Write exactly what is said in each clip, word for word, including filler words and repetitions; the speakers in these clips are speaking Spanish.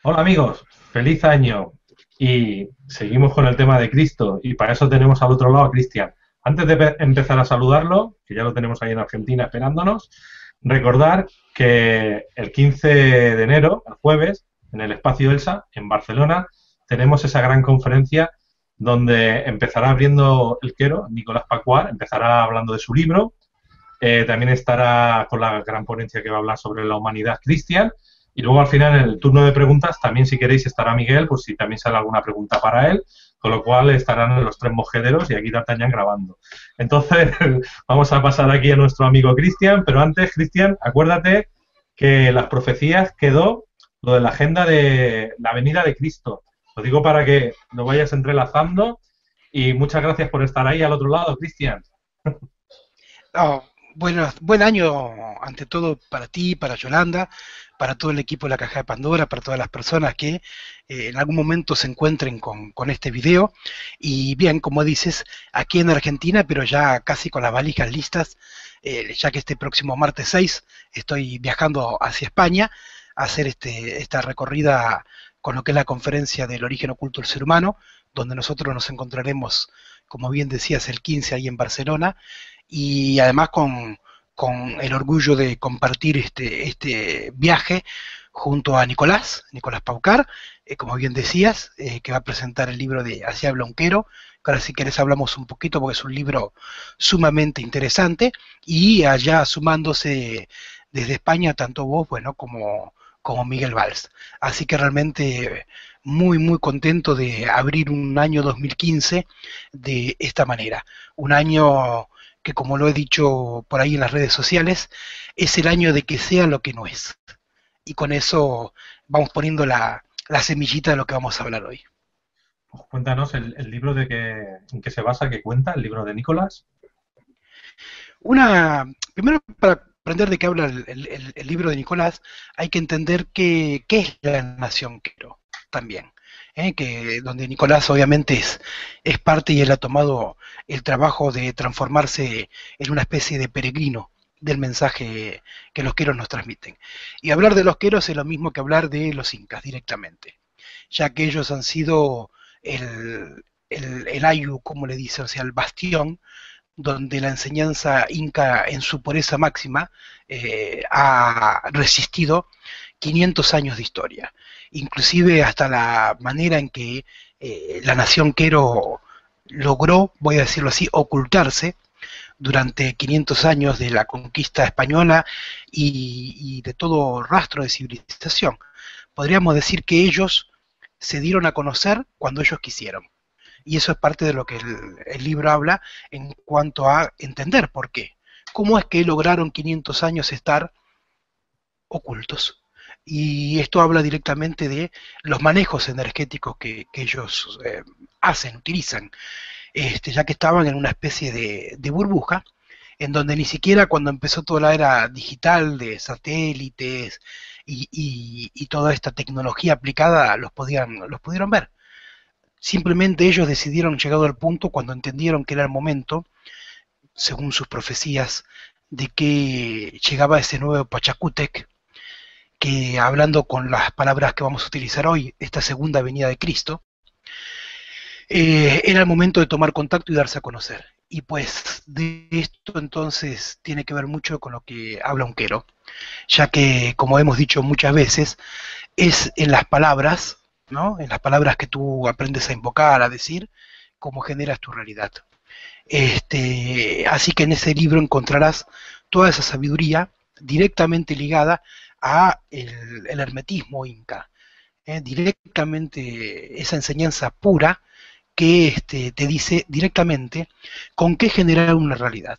Hola amigos, feliz año. Y seguimos con el tema de Cristo y para eso tenemos al otro lado a Cristian. Antes de pe- empezar a saludarlo, que ya lo tenemos ahí en Argentina esperándonos, recordar que el quince de enero, el jueves, en el Espacio Elsa, en Barcelona, tenemos esa gran conferencia donde empezará abriendo el quero, Nicolás Pacuar, empezará hablando de su libro. Eh, también estará con la gran ponencia que va a hablar sobre la humanidad cristiana. Y luego al final, en el turno de preguntas, también si queréis estará Miguel, por si también sale alguna pregunta para él, con lo cual estarán los tres mosquederos y aquí D'Artagnan grabando. Entonces, vamos a pasar aquí a nuestro amigo Cristian, pero antes, Cristian, acuérdate que las profecías quedó lo de la agenda de la venida de Cristo. Lo digo para que lo vayas entrelazando y muchas gracias por estar ahí al otro lado, Cristian. Oh, bueno, buen año ante todo para ti, para Yolanda, para todo el equipo de la Caja de Pandora, para todas las personas que eh, en algún momento se encuentren con, con este video. Y bien, como dices, aquí en Argentina, pero ya casi con las valijas listas, eh, ya que este próximo martes seis estoy viajando hacia España a hacer este, esta recorrida con lo que es la conferencia del origen oculto del ser humano, donde nosotros nos encontraremos, como bien decías, el quince ahí en Barcelona, y además con, con el orgullo de compartir este, este viaje junto a Nicolás, Nicolás Paucar, eh, como bien decías, eh, que va a presentar el libro de Así habla un quero, que ahora si querés hablamos un poquito porque es un libro sumamente interesante, y allá sumándose desde España tanto vos, bueno, como, como Miguel Valls. Así que realmente muy, muy contento de abrir un año dos mil quince de esta manera. Un año que, como lo he dicho por ahí en las redes sociales, es el año de que sea lo que no es. Y con eso vamos poniendo la, la semillita de lo que vamos a hablar hoy. Pues cuéntanos el, el libro de que, en que se basa, que cuenta, el libro de Nicolás. Una, primero, para aprender de qué habla el, el, el libro de Nicolás, hay que entender qué, qué es la nación Quero también. ¿eh? Que donde Nicolás obviamente es, es parte y él ha tomado el trabajo de transformarse en una especie de peregrino del mensaje que los queros nos transmiten. Y hablar de los queros es lo mismo que hablar de los incas directamente, ya que ellos han sido el, el, el ayu, como le dice, o sea, el bastión donde la enseñanza inca en su pureza máxima eh, ha resistido quinientos años de historia, inclusive hasta la manera en que eh, la nación quero logró, voy a decirlo así, ocultarse durante quinientos años de la conquista española y, y de todo rastro de civilización. Podríamos decir que ellos se dieron a conocer cuando ellos quisieron. Y eso es parte de lo que el, el libro habla en cuanto a entender por qué. ¿Cómo es que lograron quinientos años estar ocultos? Y esto habla directamente de los manejos energéticos que, que ellos eh, hacen, utilizan, este, ya que estaban en una especie de, de burbuja, en donde ni siquiera cuando empezó toda la era digital de satélites y, y, y toda esta tecnología aplicada los, podían, los pudieron ver. Simplemente ellos decidieron, llegado al punto, cuando entendieron que era el momento, según sus profecías, de que llegaba ese nuevo Pachacútec, que hablando con las palabras que vamos a utilizar hoy, esta segunda venida de Cristo, eh, era el momento de tomar contacto y darse a conocer. Y pues de esto entonces tiene que ver mucho con lo que habla Unquero, ya que, como hemos dicho muchas veces, es en las palabras, ¿no? En las palabras que tú aprendes a invocar, a decir, cómo generas tu realidad. Este, así que en ese libro encontrarás toda esa sabiduría directamente ligada a el, el hermetismo inca, ¿eh? Directamente esa enseñanza pura que este, te dice directamente con qué generar una realidad,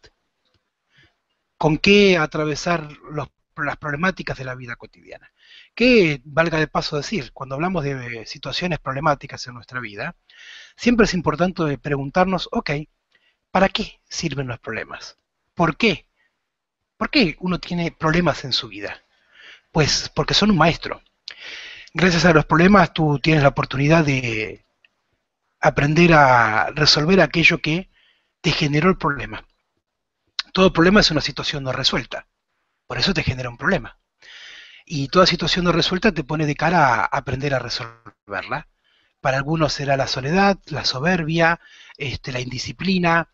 con qué atravesar los, las problemáticas de la vida cotidiana. Que, valga de paso decir, cuando hablamos de situaciones problemáticas en nuestra vida, siempre es importante preguntarnos, ok, ¿para qué sirven los problemas? ¿Por qué? ¿Por qué uno tiene problemas en su vida? Pues porque son un maestro. Gracias a los problemas tú tienes la oportunidad de aprender a resolver aquello que te generó el problema. Todo problema es una situación no resuelta, por eso te genera un problema. y toda situación no resuelta te pone de cara a aprender a resolverla. Para algunos será la soledad, la soberbia, este, la indisciplina,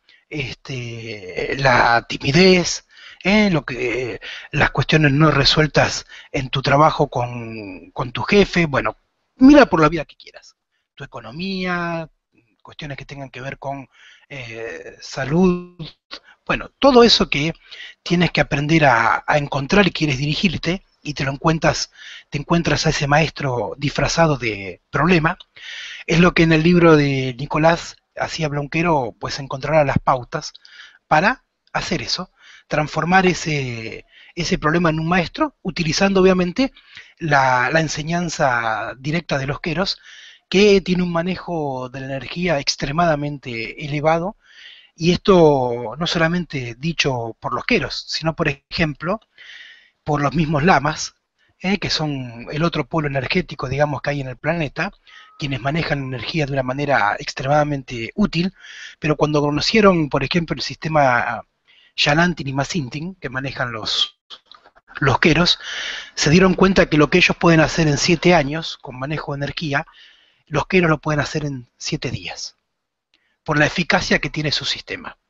este, la timidez, ¿eh? Lo que, las cuestiones no resueltas en tu trabajo con, con tu jefe. Bueno, mira por la vida que quieras. Tu economía, cuestiones que tengan que ver con eh, salud. Bueno, todo eso que tienes que aprender a, a encontrar y quieres dirigirte y te lo encuentras, te encuentras a ese maestro disfrazado de problema, es lo que en el libro de Nicolás hacía Blonquero, pues encontrará las pautas para hacer eso, transformar ese, ese problema en un maestro, utilizando obviamente la, la enseñanza directa de los queros, que tiene un manejo de la energía extremadamente elevado, y esto no solamente dicho por los queros, sino por ejemplo por los mismos lamas, eh, que son el otro polo energético, digamos, que hay en el planeta, quienes manejan energía de una manera extremadamente útil, pero cuando conocieron, por ejemplo, el sistema Yalantin y Masintin, que manejan los, los queros, se dieron cuenta que lo que ellos pueden hacer en siete años, con manejo de energía, los queros lo pueden hacer en siete días, por la eficacia que tiene su sistema.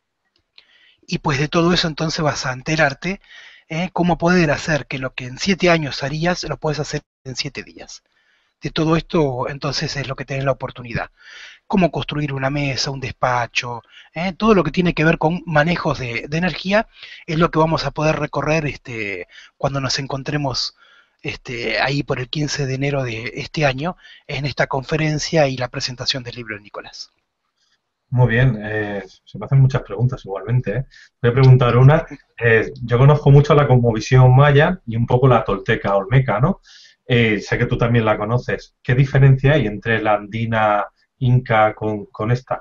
Y pues de todo eso entonces vas a enterarte ¿eh? Cómo poder hacer que lo que en siete años harías, lo puedes hacer en siete días. De todo esto, entonces, es lo que tenés la oportunidad. Cómo construir una mesa, un despacho, ¿eh? Todo lo que tiene que ver con manejos de, de energía, es lo que vamos a poder recorrer este, cuando nos encontremos este, ahí por el quince de enero de este año, en esta conferencia y la presentación del libro de Nicolás. Muy bien, eh, se me hacen muchas preguntas igualmente, ¿eh? Voy a preguntar una. Eh, yo conozco mucho la cosmovisión maya y un poco la tolteca olmeca, ¿no? Eh, sé que tú también la conoces. ¿Qué diferencia hay entre la andina inca con, con esta?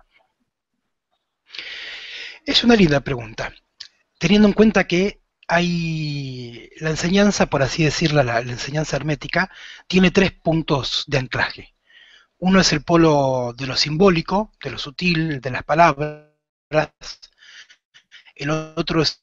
Es una linda pregunta, teniendo en cuenta que hay la enseñanza, por así decirla, la, la enseñanza hermética, tiene tres puntos de anclaje. Uno es el polo de lo simbólico, de lo sutil, de las palabras. El otro es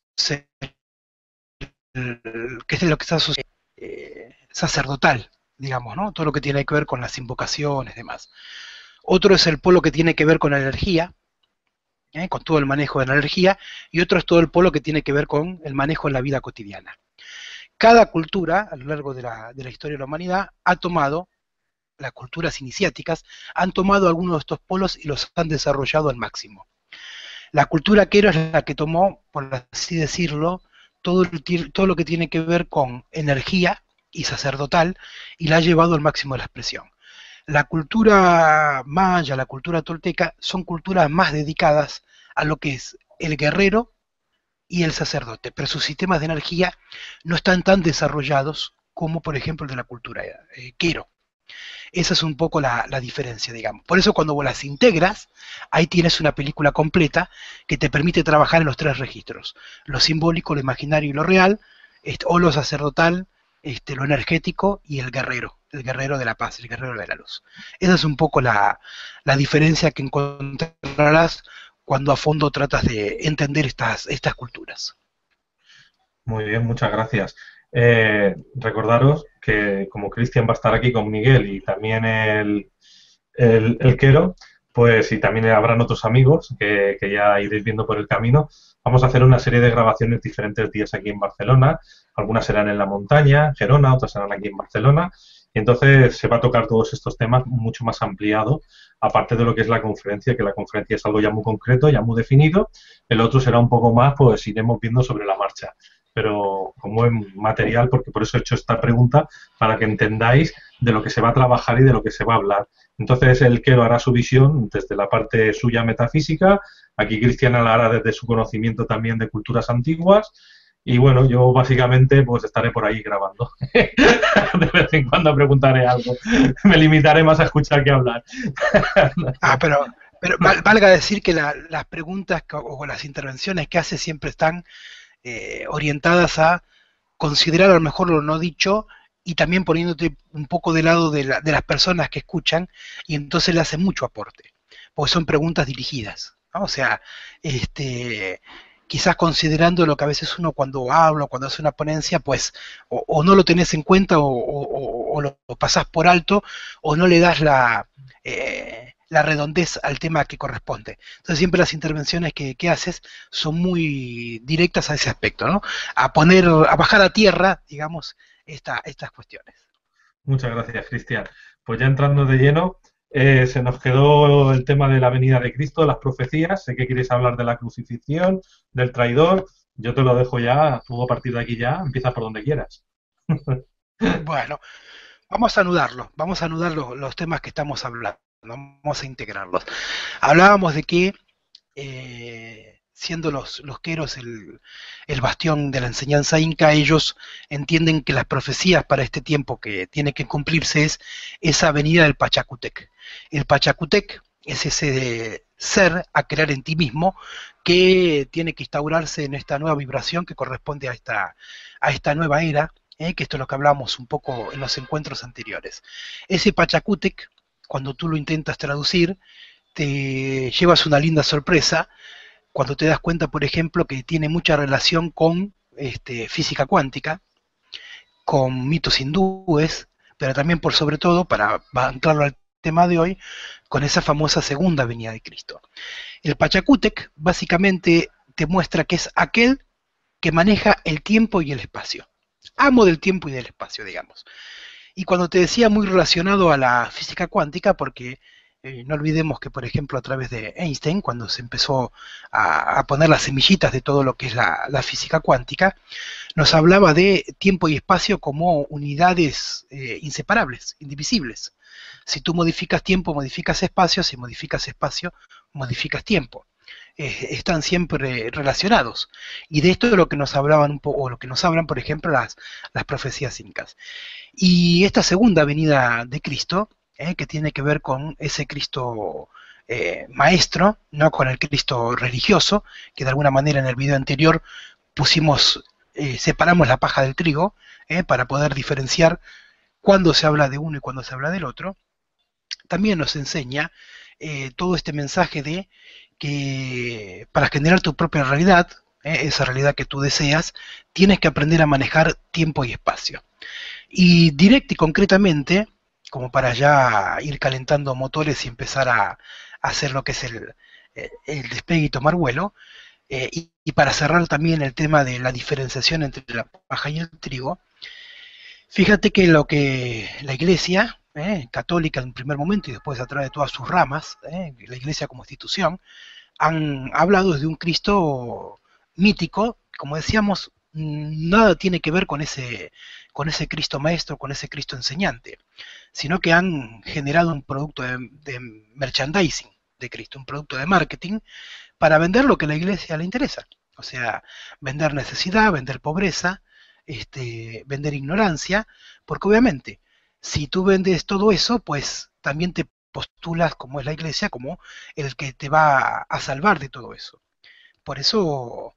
el, que es lo que está eh, sacerdotal, digamos, ¿no? Todo lo que tiene que ver con las invocaciones y demás. Otro es el polo que tiene que ver con la energía, ¿eh? Con todo el manejo de la energía, y otro es todo el polo que tiene que ver con el manejo en la vida cotidiana. Cada cultura, a lo largo de la, de la historia de la humanidad, ha tomado, las culturas iniciáticas, han tomado algunos de estos polos y los han desarrollado al máximo. La cultura quero es la que tomó, por así decirlo, todo, el, todo lo que tiene que ver con energía y sacerdotal, y la ha llevado al máximo de la expresión. La cultura maya, la cultura tolteca, son culturas más dedicadas a lo que es el guerrero y el sacerdote, pero sus sistemas de energía no están tan desarrollados como, por ejemplo, el de la cultura eh, quero. Esa es un poco la, la diferencia, digamos. Por eso cuando vos las integras, ahí tienes una película completa que te permite trabajar en los tres registros: lo simbólico, lo imaginario y lo real, este, o lo sacerdotal, este, lo energético y el guerrero, el guerrero de la paz, el guerrero de la luz. Esa es un poco la, la diferencia que encontrarás cuando a fondo tratas de entender estas, estas culturas. Muy bien, muchas gracias. Eh, recordaros que como Cristian va a estar aquí con Miguel y también el, el, el Quero, pues y también habrán otros amigos que, que ya iréis viendo por el camino, vamos a hacer una serie de grabaciones diferentes días aquí en Barcelona. Algunas serán en la montaña, en Gerona, otras serán aquí en Barcelona. Y entonces se va a tocar todos estos temas mucho más ampliado, aparte de lo que es la conferencia, que la conferencia es algo ya muy concreto, ya muy definido. El otro será un poco más, pues iremos viendo sobre la marcha, pero con buen material, porque por eso he hecho esta pregunta, para que entendáis de lo que se va a trabajar y de lo que se va a hablar. Entonces el Quero hará su visión desde la parte suya metafísica, aquí Cristian la hará desde su conocimiento también de culturas antiguas, y bueno, yo básicamente pues estaré por ahí grabando. De vez en cuando preguntaré algo. Me limitaré más a escuchar que a hablar. Ah, pero, pero valga decir que la, las preguntas o las intervenciones que hace siempre están eh, orientadas a considerar a lo mejor lo no dicho, y también poniéndote un poco del lado de, la, de las personas que escuchan, y entonces le hace mucho aporte, porque son preguntas dirigidas, ¿no? O sea, este... quizás considerando lo que a veces uno cuando habla, cuando hace una ponencia, pues o, o no lo tenés en cuenta o, o, o lo pasás por alto o no le das la, eh, la redondez al tema que corresponde. Entonces siempre las intervenciones que, que haces son muy directas a ese aspecto, ¿no? A poner, a bajar a tierra, digamos, esta, estas cuestiones. Muchas gracias, Cristian. Pues ya entrando de lleno, eh, se nos quedó el tema de la venida de Cristo, las profecías. Sé que quieres hablar de la crucifixión, del traidor. Yo te lo dejo ya, tú a partir de aquí ya, empieza por donde quieras. Bueno, vamos a anudarlo, vamos a anudar los, los temas que estamos hablando, vamos a integrarlos. Hablábamos de que eh, siendo los, los queros el, el bastión de la enseñanza inca, ellos entienden que las profecías para este tiempo que tiene que cumplirse es esa venida del Pachacutec. El Pachacutec es ese ser a crear en ti mismo que tiene que instaurarse en esta nueva vibración que corresponde a esta, a esta nueva era, eh, que esto es lo que hablamos un poco en los encuentros anteriores. Ese Pachacutec, cuando tú lo intentas traducir, te llevas una linda sorpresa cuando te das cuenta, por ejemplo, que tiene mucha relación con este, física cuántica, con mitos hindúes, pero también por sobre todo, para anclarlo al tema de hoy, con esa famosa segunda venida de Cristo. El Pachacútec básicamente te muestra que es aquel que maneja el tiempo y el espacio. Amo del tiempo y del espacio, digamos. Y cuando te decía muy relacionado a la física cuántica, porque eh, no olvidemos que, por ejemplo, a través de Einstein, cuando se empezó a, a poner las semillitas de todo lo que es la, la física cuántica, nos hablaba de tiempo y espacio como unidades eh, inseparables, indivisibles. Si tú modificas tiempo, modificas espacio; si modificas espacio, modificas tiempo. Eh, están siempre relacionados. Y de esto es lo que nos hablaban un poco, o lo que nos hablan, por ejemplo, las, las profecías incas. Y esta segunda venida de Cristo, eh, que tiene que ver con ese Cristo eh, maestro, no con el Cristo religioso, que de alguna manera en el video anterior pusimos, eh, separamos la paja del trigo, eh, para poder diferenciar cuándo se habla de uno y cuándo se habla del otro. También nos enseña eh, todo este mensaje de que para generar tu propia realidad, eh, esa realidad que tú deseas, tienes que aprender a manejar tiempo y espacio. Y directo y concretamente, como para ya ir calentando motores y empezar a, a hacer lo que es el, el despegue y tomar vuelo, eh, y, y para cerrar también el tema de la diferenciación entre la paja y el trigo, fíjate que lo que la Iglesia eh, católica en primer momento y después a través de todas sus ramas, eh, la Iglesia como institución, han hablado de un Cristo mítico, como decíamos, nada tiene que ver con ese, con ese Cristo maestro, con ese Cristo enseñante, sino que han generado un producto de, de merchandising de Cristo, un producto de marketing para vender lo que a la Iglesia le interesa, o sea, vender necesidad, vender pobreza, este, vender ignorancia, porque obviamente si tú vendes todo eso, pues también te postulas, como es la Iglesia, como el que te va a salvar de todo eso. Por eso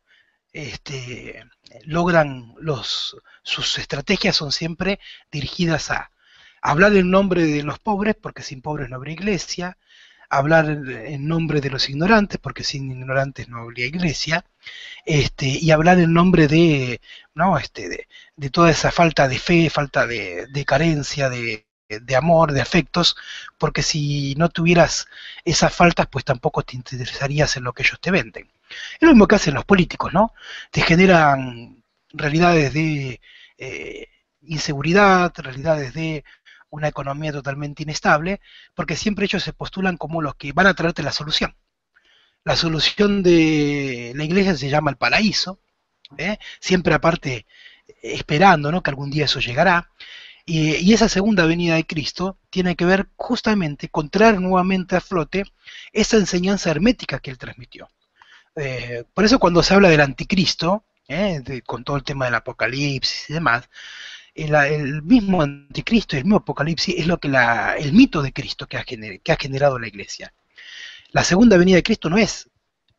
este, logran los, sus estrategias son siempre dirigidas a hablar en nombre de los pobres, porque sin pobres no habría Iglesia; hablar en nombre de los ignorantes, porque sin ignorantes no habría Iglesia; este, y hablar en nombre de, ¿no? este, de, de toda esa falta de fe, falta de, de carencia, de, de amor, de afectos, porque si no tuvieras esas faltas, pues tampoco te interesarías en lo que ellos te venden. Es lo mismo que hacen los políticos, ¿no? Te generan realidades de eh, inseguridad, realidades de una economía totalmente inestable, porque siempre ellos se postulan como los que van a traerte la solución. La solución de la Iglesia se llama el paraíso, ¿eh? Siempre aparte esperando, ¿no?, que algún día eso llegará. Y, y esa segunda venida de Cristo tiene que ver justamente con traer nuevamente a flote esa enseñanza hermética que él transmitió. Eh, por eso cuando se habla del anticristo, ¿eh? de, con todo el tema del apocalipsis y demás, el, el mismo anticristo y el mismo apocalipsis es lo que la, el mito de Cristo que ha, gener, que ha generado la Iglesia. La segunda venida de Cristo no es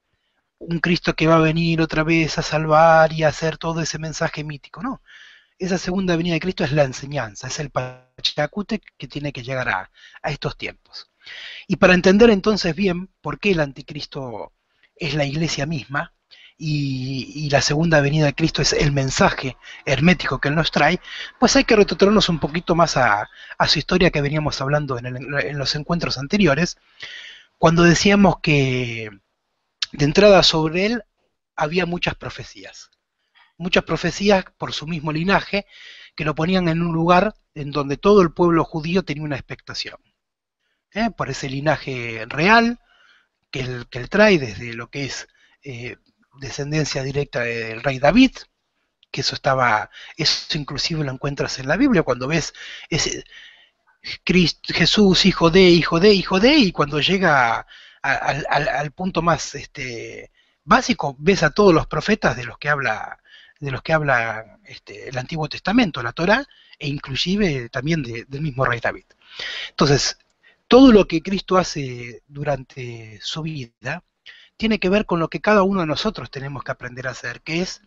un Cristo que va a venir otra vez a salvar y a hacer todo ese mensaje mítico, no. Esa segunda venida de Cristo es la enseñanza, es el Pachacútec que tiene que llegar a, a estos tiempos. Y para entender entonces bien por qué el anticristo es la Iglesia misma, y, y la segunda venida de Cristo es el mensaje hermético que Él nos trae, pues hay que retrotraernos un poquito más a, a su historia que veníamos hablando en, el, en los encuentros anteriores, cuando decíamos que de entrada sobre Él había muchas profecías, muchas profecías por su mismo linaje, que lo ponían en un lugar en donde todo el pueblo judío tenía una expectación, ¿eh? Por ese linaje real que él, que él trae desde lo que es eh, descendencia directa del rey David, que eso estaba, eso inclusive lo encuentras en la Biblia, cuando ves ese Cristo, Jesús, hijo de, hijo de, hijo de, y cuando llega al, al, al punto más este, básico, ves a todos los profetas de los que habla, de los que habla este, el Antiguo Testamento, la Torá, e inclusive también de, del mismo rey David. Entonces, todo lo que Cristo hace durante su vida tiene que ver con lo que cada uno de nosotros tenemos que aprender a hacer, que es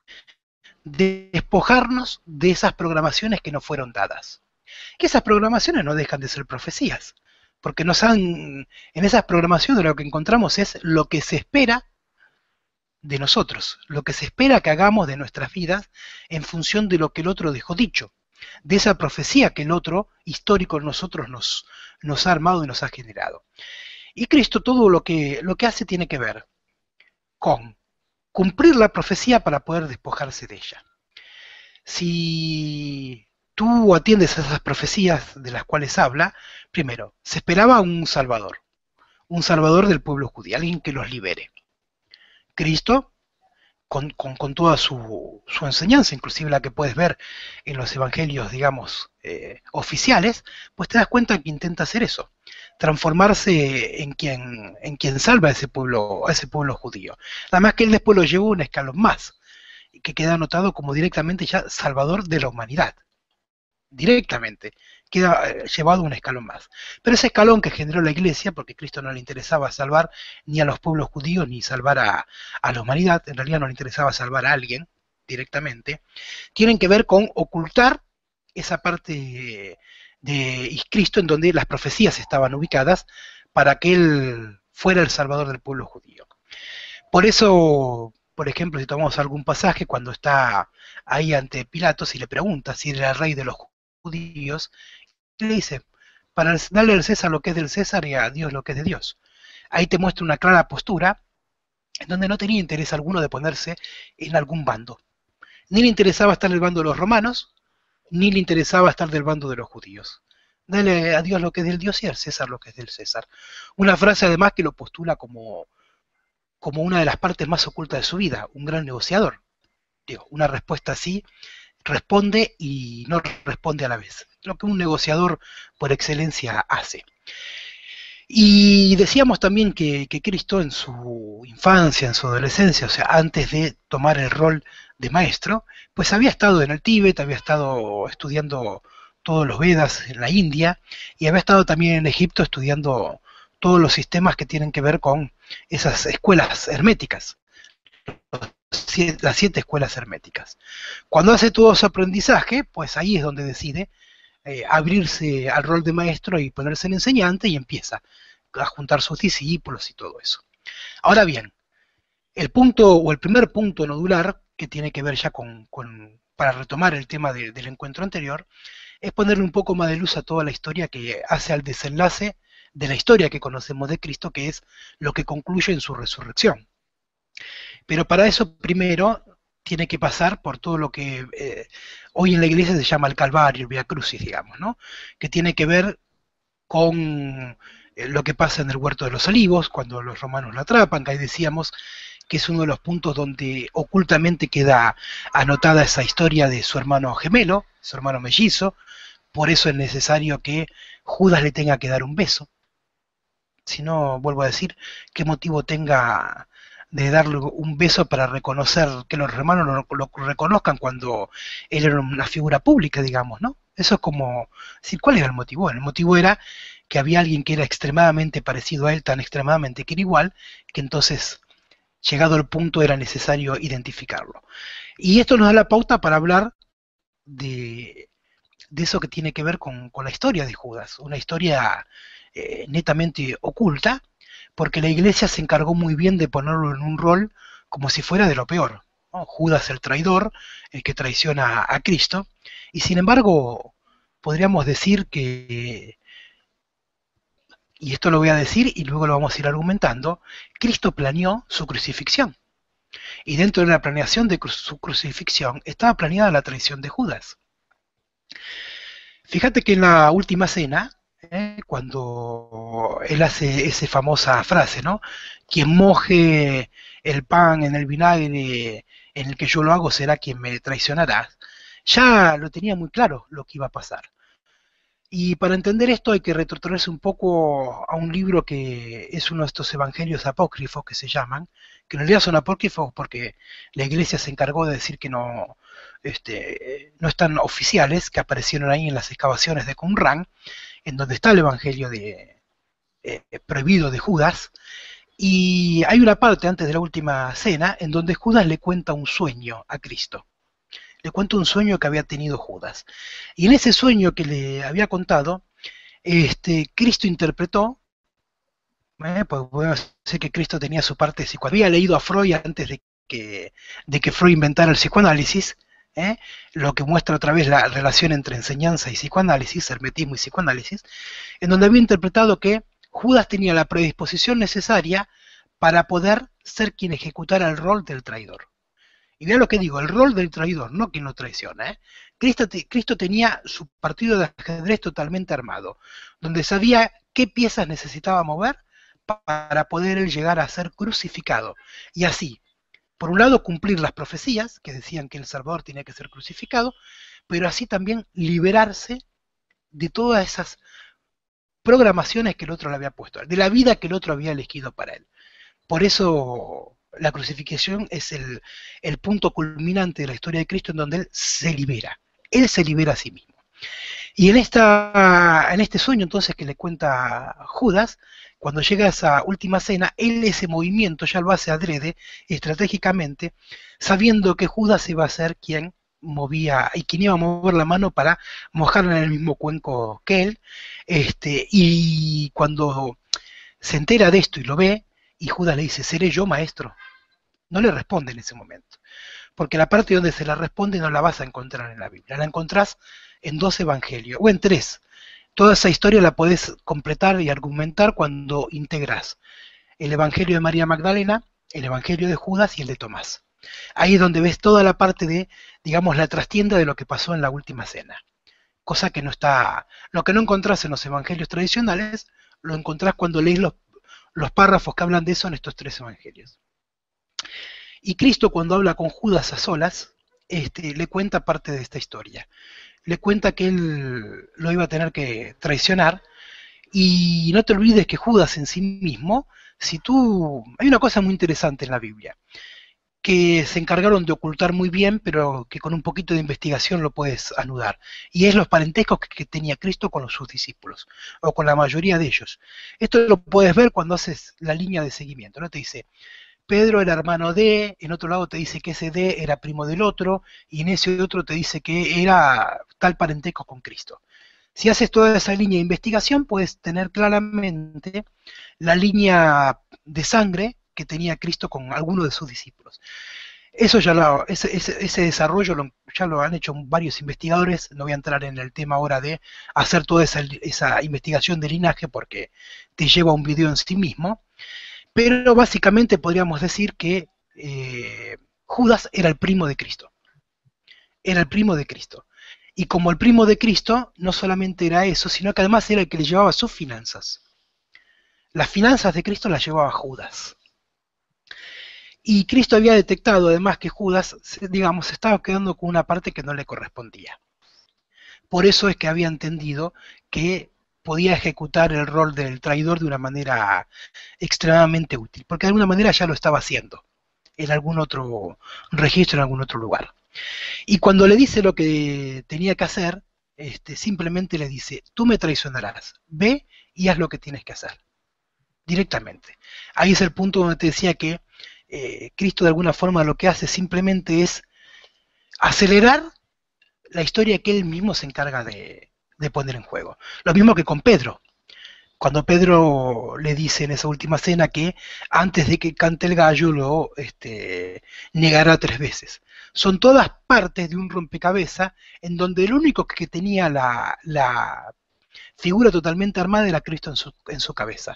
despojarnos de esas programaciones que nos fueron dadas. Que esas programaciones no dejan de ser profecías, porque nos han, en esas programaciones lo que encontramos es lo que se espera de nosotros, lo que se espera que hagamos de nuestras vidas en función de lo que el otro dejó dicho, de esa profecía que el otro histórico en nosotros nos, nos ha armado y nos ha generado. Y Cristo todo lo que, lo que hace tiene que ver con cumplir la profecía para poder despojarse de ella. Si tú atiendes a esas profecías de las cuales habla, primero, se esperaba un Salvador, un Salvador del pueblo judío, alguien que los libere. Cristo, con, con, con toda su, su enseñanza, inclusive la que puedes ver en los evangelios, digamos, eh, oficiales, pues te das cuenta que intenta hacer eso, transformarse en quien, en quien salva a ese pueblo, a ese pueblo judío. Además que él después lo llevó un escalón más, que queda anotado como directamente ya Salvador de la humanidad. Directamente, queda llevado un escalón más. Pero ese escalón que generó la Iglesia, porque a Cristo no le interesaba salvar ni a los pueblos judíos ni salvar a, a la humanidad, en realidad no le interesaba salvar a alguien directamente, tienen que ver con ocultar esa parte de Cristo en donde las profecías estaban ubicadas para que Él fuera el Salvador del pueblo judío. Por eso, por ejemplo, si tomamos algún pasaje, cuando está ahí ante Pilatos y le pregunta si era el rey de los judíos, le dice, para darle al César lo que es del César y a Dios lo que es de Dios. Ahí te muestra una clara postura en donde no tenía interés alguno de ponerse en algún bando. Ni le interesaba estar del bando de los romanos, ni le interesaba estar del bando de los judíos. Dale a Dios lo que es del Dios y al César lo que es del César. Una frase además que lo postula como, como una de las partes más ocultas de su vida, un gran negociador. Digo, una respuesta así responde y no responde a la vez, lo que un negociador por excelencia hace. Y decíamos también que, que Cristo en su infancia, en su adolescencia, o sea, antes de tomar el rol de maestro, pues había estado en el Tíbet, había estado estudiando todos los Vedas en la India, y había estado también en Egipto estudiando todos los sistemas que tienen que ver con esas escuelas herméticas, las siete escuelas herméticas. Cuando hace todo ese aprendizaje, pues ahí es donde decide eh, abrirse al rol de maestro y ponerse en enseñante y empieza a juntar sus discípulos y todo eso. Ahora bien, el punto o el primer punto nodular que tiene que ver ya con, con para retomar el tema de, del encuentro anterior, es ponerle un poco más de luz a toda la historia que hace al desenlace de la historia que conocemos de Cristo, que es lo que concluye en su resurrección. Pero para eso primero tiene que pasar por todo lo que eh, hoy en la iglesia se llama el Calvario, el Via Crucis, digamos, ¿no? Que tiene que ver con eh, lo que pasa en el Huerto de los Olivos, cuando los romanos lo atrapan, que ahí decíamos que es uno de los puntos donde ocultamente queda anotada esa historia de su hermano gemelo, su hermano mellizo. Por eso es necesario que Judas le tenga que dar un beso. Si no, vuelvo a decir, ¿qué motivo tenga de darle un beso para reconocer, que los hermanos lo, lo reconozcan cuando él era una figura pública, digamos, ¿no? Eso es como, decir, ¿cuál era el motivo? Bueno, el motivo era que había alguien que era extremadamente parecido a él, tan extremadamente que era igual, que entonces, llegado al punto, era necesario identificarlo. Y esto nos da la pauta para hablar de, de eso que tiene que ver con, con la historia de Judas, una historia eh, netamente oculta, porque la iglesia se encargó muy bien de ponerlo en un rol como si fuera de lo peor, ¿no? Judas el traidor, el que traiciona a Cristo, y sin embargo podríamos decir que, y esto lo voy a decir y luego lo vamos a ir argumentando, Cristo planeó su crucifixión. Y dentro de la planeación de cru su crucifixión estaba planeada la traición de Judas. Fíjate que en la última cena, ¿eh? Cuando él hace esa famosa frase, ¿no? Quien moje el pan en el vinagre en el que yo lo hago será quien me traicionará. Ya lo tenía muy claro lo que iba a pasar. Y para entender esto hay que retrotraerse un poco a un libro que es uno de estos evangelios apócrifos que se llaman, que en realidad son apócrifos porque la iglesia se encargó de decir que no, este, no están oficiales, que aparecieron ahí en las excavaciones de Qumran, en donde está el evangelio de, eh, prohibido de Judas, y hay una parte antes de la última cena en donde Judas le cuenta un sueño a Cristo. Le cuenta un sueño que había tenido Judas. Y en ese sueño que le había contado, este, Cristo interpretó, eh, pues podemos decir que Cristo tenía su parte psicoanalítica. Había leído a Freud antes de que, de que Freud inventara el psicoanálisis, ¿eh? Lo que muestra otra vez la relación entre enseñanza y psicoanálisis, hermetismo y psicoanálisis, en donde había interpretado que Judas tenía la predisposición necesaria para poder ser quien ejecutara el rol del traidor. Y vean lo que digo, el rol del traidor, no quien lo traiciona. ¿eh? Cristo, te, Cristo tenía su partido de ajedrez totalmente armado, donde sabía qué piezas necesitaba mover para poder él llegar a ser crucificado. Y así, por un lado, cumplir las profecías que decían que el Salvador tenía que ser crucificado, pero así también liberarse de todas esas programaciones que el otro le había puesto, de la vida que el otro había elegido para él. Por eso la crucifixión es el, el punto culminante de la historia de Cristo en donde Él se libera. Él se libera a sí mismo. Y en, esta, en este sueño entonces que le cuenta Judas, cuando llega a esa última cena, él ese movimiento ya lo hace adrede, estratégicamente, sabiendo que Judas iba a ser quien movía y quien iba a mover la mano para mojarla en el mismo cuenco que él. Este, y cuando se entera de esto y lo ve, y Judas le dice, ¿seré yo, maestro? No le responde en ese momento. Porque la parte donde se la responde no la vas a encontrar en la Biblia. La encontrás en dos evangelios, o en tres. Toda esa historia la podés completar y argumentar cuando integras el evangelio de María Magdalena, el evangelio de Judas y el de Tomás. Ahí es donde ves toda la parte de, digamos, la trastienda de lo que pasó en la última cena. Cosa que no está, lo que no encontrás en los evangelios tradicionales, lo encontrás cuando lees los Los párrafos que hablan de eso en estos tres evangelios. Y Cristo, cuando habla con Judas a solas, este, le cuenta parte de esta historia. Le cuenta que él lo iba a tener que traicionar. Y no te olvides que Judas en sí mismo, si tú... Hay una cosa muy interesante en la Biblia, que se encargaron de ocultar muy bien, pero que con un poquito de investigación lo puedes anudar. Y es los parentescos que, que tenía Cristo con los, sus discípulos, o con la mayoría de ellos. Esto lo puedes ver cuando haces la línea de seguimiento, ¿no? Te dice, Pedro era hermano de, en otro lado te dice que ese de era primo del otro, y en ese otro te dice que era tal parentesco con Cristo. Si haces toda esa línea de investigación, puedes tener claramente la línea de sangre que tenía Cristo con alguno de sus discípulos. Eso ya lo, ese, ese, ese desarrollo lo, ya lo han hecho varios investigadores. No voy a entrar en el tema ahora de hacer toda esa, esa investigación de linaje porque te lleva a un video en sí mismo, pero básicamente podríamos decir que eh, Judas era el primo de Cristo. Era el primo de Cristo. Y como el primo de Cristo, no solamente era eso, sino que además era el que le llevaba sus finanzas. Las finanzas de Cristo las llevaba Judas. Y Cristo había detectado además que Judas, digamos, estaba quedando con una parte que no le correspondía. Por eso es que había entendido que podía ejecutar el rol del traidor de una manera extremadamente útil, porque de alguna manera ya lo estaba haciendo, en algún otro registro, en algún otro lugar. Y cuando le dice lo que tenía que hacer, este, simplemente le dice, tú me traicionarás, ve y haz lo que tienes que hacer, directamente. Ahí es el punto donde te decía que eh, Cristo de alguna forma lo que hace simplemente es acelerar la historia que él mismo se encarga de, de poner en juego. Lo mismo que con Pedro. cuando Pedro le dice en esa última cena que antes de que cante el gallo lo este, negará tres veces. Son todas partes de un rompecabezas en donde el único que tenía la, la figura totalmente armada era Cristo en su, en su cabeza.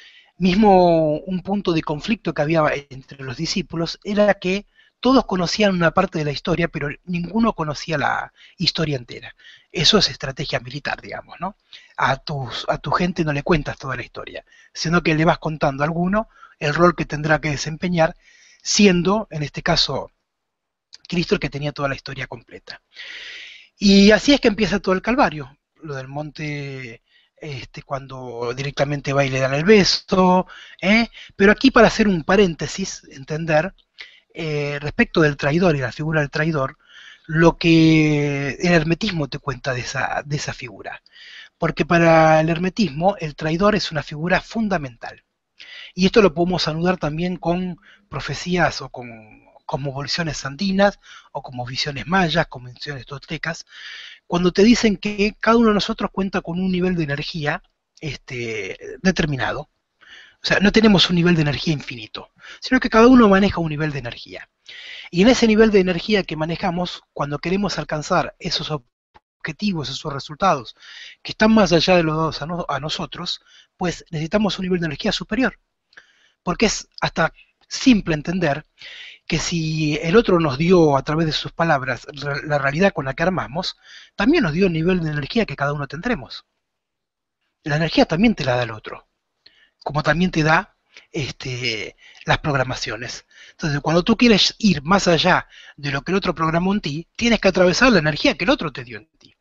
Mismo un punto de conflicto que había entre los discípulos era que todos conocían una parte de la historia, pero ninguno conocía la historia entera. Eso es estrategia militar, digamos, ¿no? A, tus, a tu gente no le cuentas toda la historia, sino que le vas contando a alguno el rol que tendrá que desempeñar, siendo, en este caso, Cristo el que tenía toda la historia completa. Y así es que empieza todo el Calvario, lo del monte, este, cuando directamente va y le dan el beso, ¿eh? Pero aquí, para hacer un paréntesis, entender, eh, respecto del traidor y la figura del traidor, lo que el hermetismo te cuenta de esa, de esa figura. Porque para el hermetismo el traidor es una figura fundamental. Y esto lo podemos anudar también con profecías o con cosmovisiones andinas, o como visiones mayas, como visiones toltecas, cuando te dicen que cada uno de nosotros cuenta con un nivel de energía este, determinado. O sea, no tenemos un nivel de energía infinito, sino que cada uno maneja un nivel de energía. Y en ese nivel de energía que manejamos, cuando queremos alcanzar esos objetivos, esos resultados, que están más allá de los dos a, no, a nosotros, pues necesitamos un nivel de energía superior. Porque es hasta simple entender que si el otro nos dio a través de sus palabras la realidad con la que armamos, también nos dio el nivel de energía que cada uno tendremos. La energía también te la da el otro, como también te da este, las programaciones. Entonces, cuando tú quieres ir más allá de lo que el otro programó en ti, tienes que atravesar la energía que el otro te dio en ti.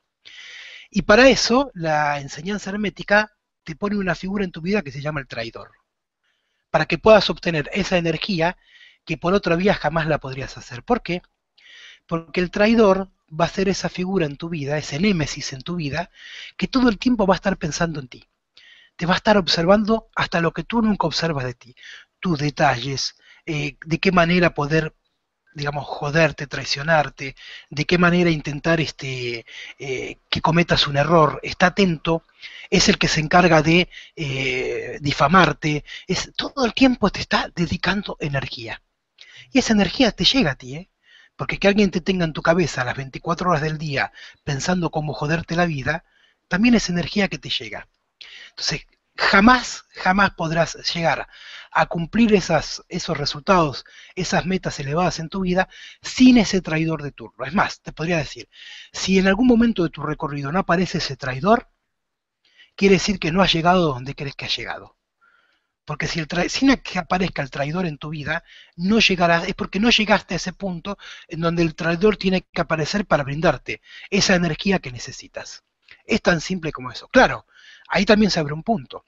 Y para eso, la enseñanza hermética te pone una figura en tu vida que se llama el traidor, para que puedas obtener esa energía que por otra vía jamás la podrías hacer. ¿Por qué? Porque el traidor va a ser esa figura en tu vida, ese némesis en tu vida, que todo el tiempo va a estar pensando en ti. Te va a estar observando hasta lo que tú nunca observas de ti, tus detalles, eh, de qué manera poder, digamos, joderte, traicionarte, de qué manera intentar este, eh, que cometas un error. Está atento, es el que se encarga de eh, difamarte, es, todo el tiempo te está dedicando energía. Y esa energía te llega a ti, ¿eh? Porque que alguien te tenga en tu cabeza las veinticuatro horas del día pensando cómo joderte la vida, también es energía que te llega. Entonces, jamás, jamás podrás llegar a cumplir esas, esos resultados, esas metas elevadas en tu vida, sin ese traidor de turno. Es más, te podría decir, si en algún momento de tu recorrido no aparece ese traidor, quiere decir que no has llegado donde crees que has llegado. Porque si el tra sin que aparezca el traidor en tu vida, no llegarás, es porque no llegaste a ese punto en donde el traidor tiene que aparecer para brindarte esa energía que necesitas. Es tan simple como eso. Claro, ahí también se abre un punto.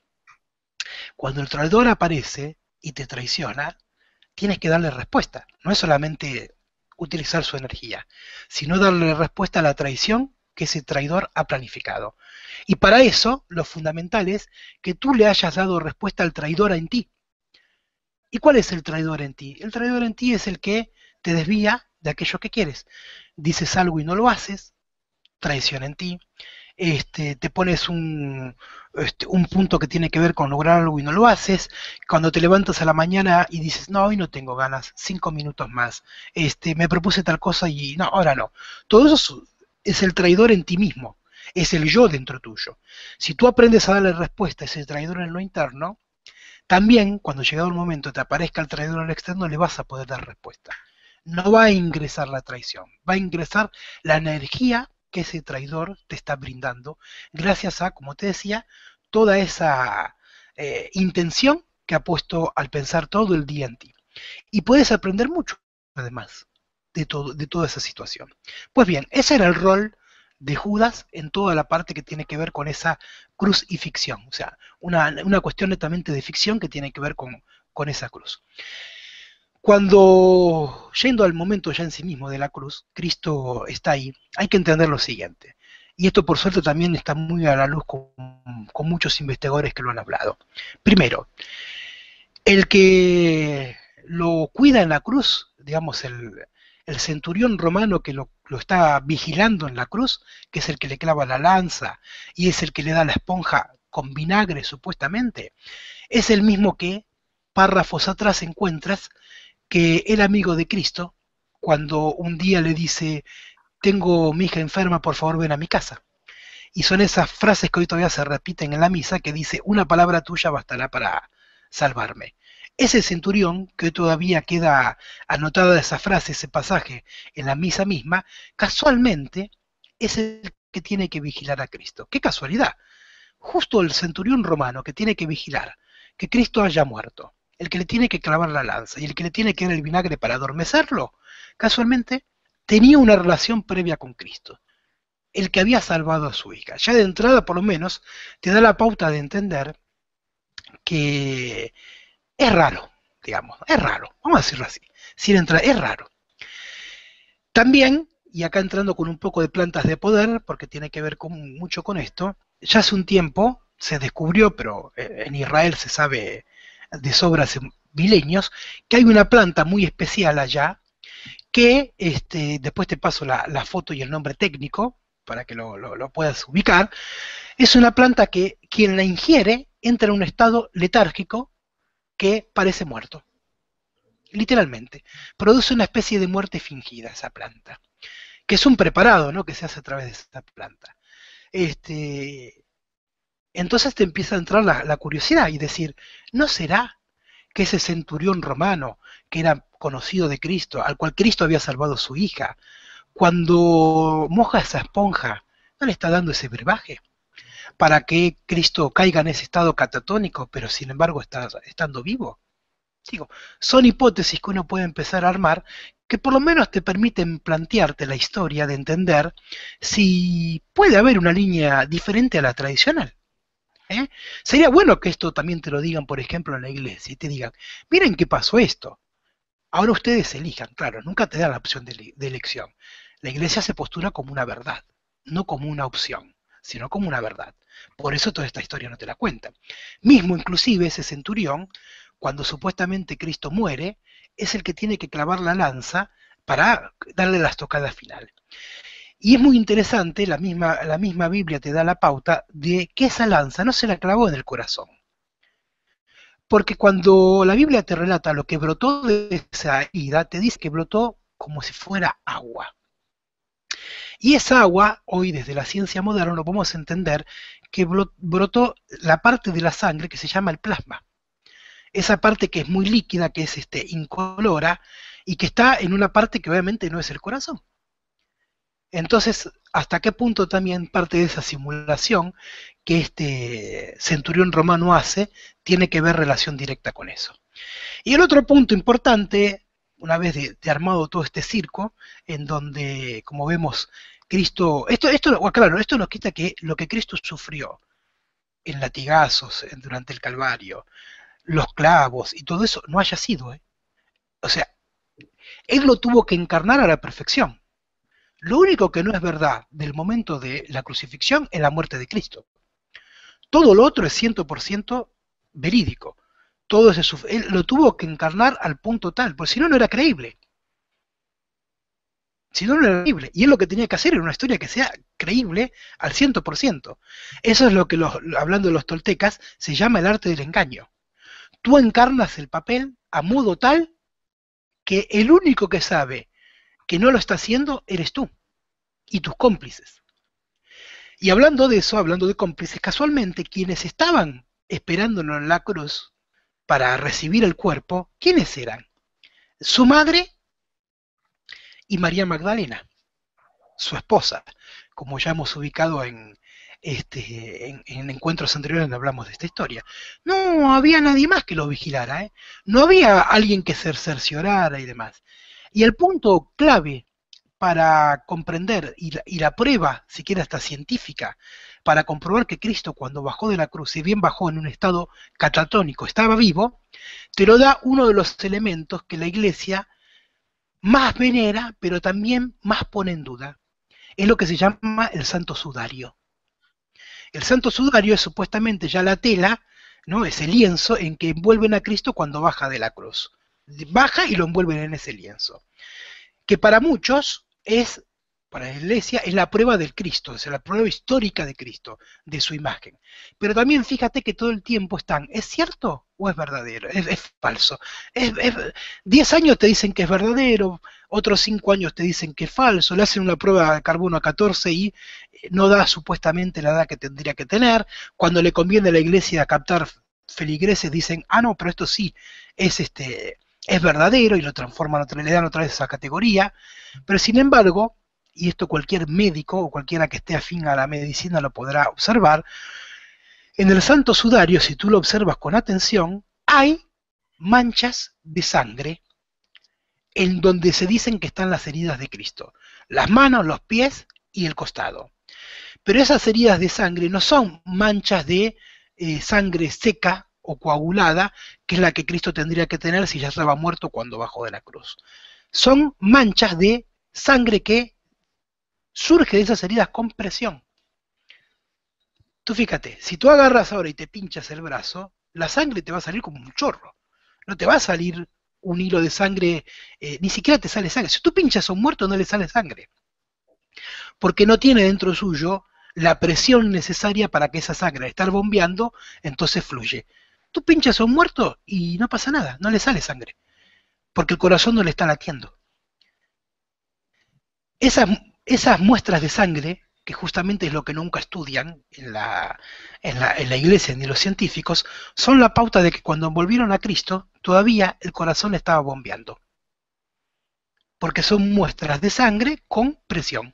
Cuando el traidor aparece y te traiciona, tienes que darle respuesta. No es solamente utilizar su energía, sino darle respuesta a la traición que ese traidor ha planificado. Y para eso, lo fundamental es que tú le hayas dado respuesta al traidor en ti. ¿Y cuál es el traidor en ti? El traidor en ti es el que te desvía de aquello que quieres. Dices algo y no lo haces, traición en ti. Este, te pones un, este, un punto que tiene que ver con lograr algo y no lo haces. Cuando te levantas a la mañana y dices, no, hoy no tengo ganas, cinco minutos más. Este, me propuse tal cosa y no, ahora no. Todo eso es el traidor en ti mismo. Es el yo dentro tuyo. Si tú aprendes a darle respuesta a ese traidor en lo interno, también cuando llegado el momento te aparezca el traidor en el externo, le vas a poder dar respuesta. No va a ingresar la traición, va a ingresar la energía que ese traidor te está brindando, gracias a, como te decía, toda esa eh, intención que ha puesto al pensar todo el día en ti. Y puedes aprender mucho, además, de, todo, de toda esa situación. Pues bien, ese era el rol de Judas en toda la parte que tiene que ver con esa cruz y ficción, o sea, una, una cuestión netamente de ficción que tiene que ver con, con esa cruz. Cuando, yendo al momento ya en sí mismo de la cruz, Cristo está ahí, hay que entender lo siguiente, y esto por suerte también está muy a la luz con, con muchos investigadores que lo han hablado. Primero, el que lo cuida en la cruz, digamos, el, el centurión romano que lo, lo está vigilando en la cruz, que es el que le clava la lanza y es el que le da la esponja con vinagre supuestamente, es el mismo que párrafos atrás encuentras que el amigo de Cristo, cuando un día le dice, tengo mi hija enferma, por favor ven a mi casa. Y son esas frases que hoy todavía se repiten en la misa, que dice, una palabra tuya bastará para salvarme. Ese centurión, que hoy todavía queda anotada esa frase, ese pasaje, en la misa misma, casualmente es el que tiene que vigilar a Cristo. ¡Qué casualidad! Justo el centurión romano que tiene que vigilar que Cristo haya muerto, el que le tiene que clavar la lanza y el que le tiene que dar el vinagre para adormecerlo, casualmente tenía una relación previa con Cristo, el que había salvado a su hija. Ya de entrada, por lo menos, te da la pauta de entender que es raro, digamos, es raro, vamos a decirlo así, sin entrar, es raro. También, y acá entrando con un poco de plantas de poder, porque tiene que ver con, mucho con esto, ya hace un tiempo se descubrió, pero en Israel se sabe de sobra hace milenios, que hay una planta muy especial allá, que este, después te paso la, la foto y el nombre técnico, para que lo, lo, lo puedas ubicar. Es una planta que quien la ingiere entra en un estado letárgico que parece muerto, literalmente. Produce una especie de muerte fingida esa planta, que es un preparado, ¿no?, que se hace a través de esta planta. Este, entonces te empieza a entrar la, la curiosidad y decir, ¿no será que ese centurión romano, que era conocido de Cristo, al cual Cristo había salvado a su hija, cuando moja esa esponja, no le está dando ese brebaje para que Cristo caiga en ese estado catatónico, pero sin embargo está estando vivo? Digo, son hipótesis que uno puede empezar a armar que por lo menos te permiten plantearte la historia, de entender si puede haber una línea diferente a la tradicional. ¿Eh? Sería bueno que esto también te lo digan, por ejemplo, en la iglesia, y te digan, miren qué pasó esto. Ahora ustedes elijan, claro, nunca te da la opción de, de elección. La iglesia se postura como una verdad, no como una opción, sino como una verdad. Por eso toda esta historia no te la cuentan. Mismo inclusive ese centurión, cuando supuestamente Cristo muere, es el que tiene que clavar la lanza para darle la estocada final. Y es muy interesante, la misma, la misma Biblia te da la pauta de que esa lanza no se la clavó en el corazón. Porque cuando la Biblia te relata lo que brotó de esa herida, te dice que brotó como si fuera agua. Y esa agua, hoy desde la ciencia moderna lo podemos entender, que brotó la parte de la sangre que se llama el plasma. Esa parte que es muy líquida, que es este, incolora, y que está en una parte que obviamente no es el corazón. Entonces, ¿hasta qué punto también parte de esa simulación que este centurión romano hace tiene que ver relación directa con eso? Y el otro punto importante, una vez de, de armado todo este circo, en donde, como vemos, Cristo, esto, esto, claro, esto nos quita que lo que Cristo sufrió en latigazos durante el Calvario, los clavos y todo eso, no haya sido, ¿eh? O sea, Él lo tuvo que encarnar a la perfección. Lo único que no es verdad del momento de la crucifixión es la muerte de Cristo. Todo lo otro es cien por ciento verídico. Todo ese Él lo tuvo que encarnar al punto tal, porque si no, no era creíble. Si no, no era creíble. Y él lo que tenía que hacer era una historia que sea creíble al cien por ciento. Eso es lo que, los, hablando de los toltecas, se llama el arte del engaño. Tú encarnas el papel a modo tal que el único que sabe que no lo está haciendo eres tú y tus cómplices. Y hablando de eso, hablando de cómplices, casualmente quienes estaban esperándonos en la cruz para recibir el cuerpo, ¿quiénes eran? Su madre y María Magdalena, su esposa, como ya hemos ubicado en, este, en, en encuentros anteriores donde hablamos de esta historia. No había nadie más que lo vigilara, ¿eh? No había alguien que se cerciorara y demás. Y el punto clave para comprender, y la, y la prueba, siquiera hasta científica, para comprobar que Cristo cuando bajó de la cruz, si bien bajó en un estado catatónico, estaba vivo, te lo da uno de los elementos que la Iglesia más venera, pero también más pone en duda. Es lo que se llama el santo sudario. El santo sudario es supuestamente ya la tela, ¿no?, ese lienzo en que envuelven a Cristo cuando baja de la cruz. Baja y lo envuelven en ese lienzo. Que para muchos es para la Iglesia es la prueba del Cristo, es la prueba histórica de Cristo, de su imagen. Pero también fíjate que todo el tiempo están, ¿es cierto o es verdadero? Es, es falso. Es, es, diez años te dicen que es verdadero, otros cinco años te dicen que es falso, le hacen una prueba de carbono a catorce y no da supuestamente la edad que tendría que tener. Cuando le conviene a la Iglesia captar feligreses dicen, ah no, pero esto sí, es este... es verdadero y lo transforman, le dan otra vez esa categoría, pero sin embargo, y esto cualquier médico o cualquiera que esté afín a la medicina lo podrá observar, en el Santo Sudario, si tú lo observas con atención, hay manchas de sangre en donde se dicen que están las heridas de Cristo, las manos, los pies y el costado. Pero esas heridas de sangre no son manchas de eh, sangre seca o coagulada, que es la que Cristo tendría que tener si ya estaba muerto cuando bajó de la cruz. Son manchas de sangre que surge de esas heridas con presión. Tú fíjate, si tú agarras ahora y te pinchas el brazo, la sangre te va a salir como un chorro. No te va a salir un hilo de sangre, eh, ni siquiera te sale sangre. Si tú pinchas a un muerto no le sale sangre, porque no tiene dentro suyo la presión necesaria para que esa sangre, al estar bombeando, entonces fluye. Tú pinchas a un muerto y no pasa nada, no le sale sangre, porque el corazón no le está latiendo. Esas, esas muestras de sangre, que justamente es lo que nunca estudian en la, en, la, en la iglesia ni los científicos, son la pauta de que cuando volvieron a Cristo, todavía el corazón estaba bombeando. Porque son muestras de sangre con presión.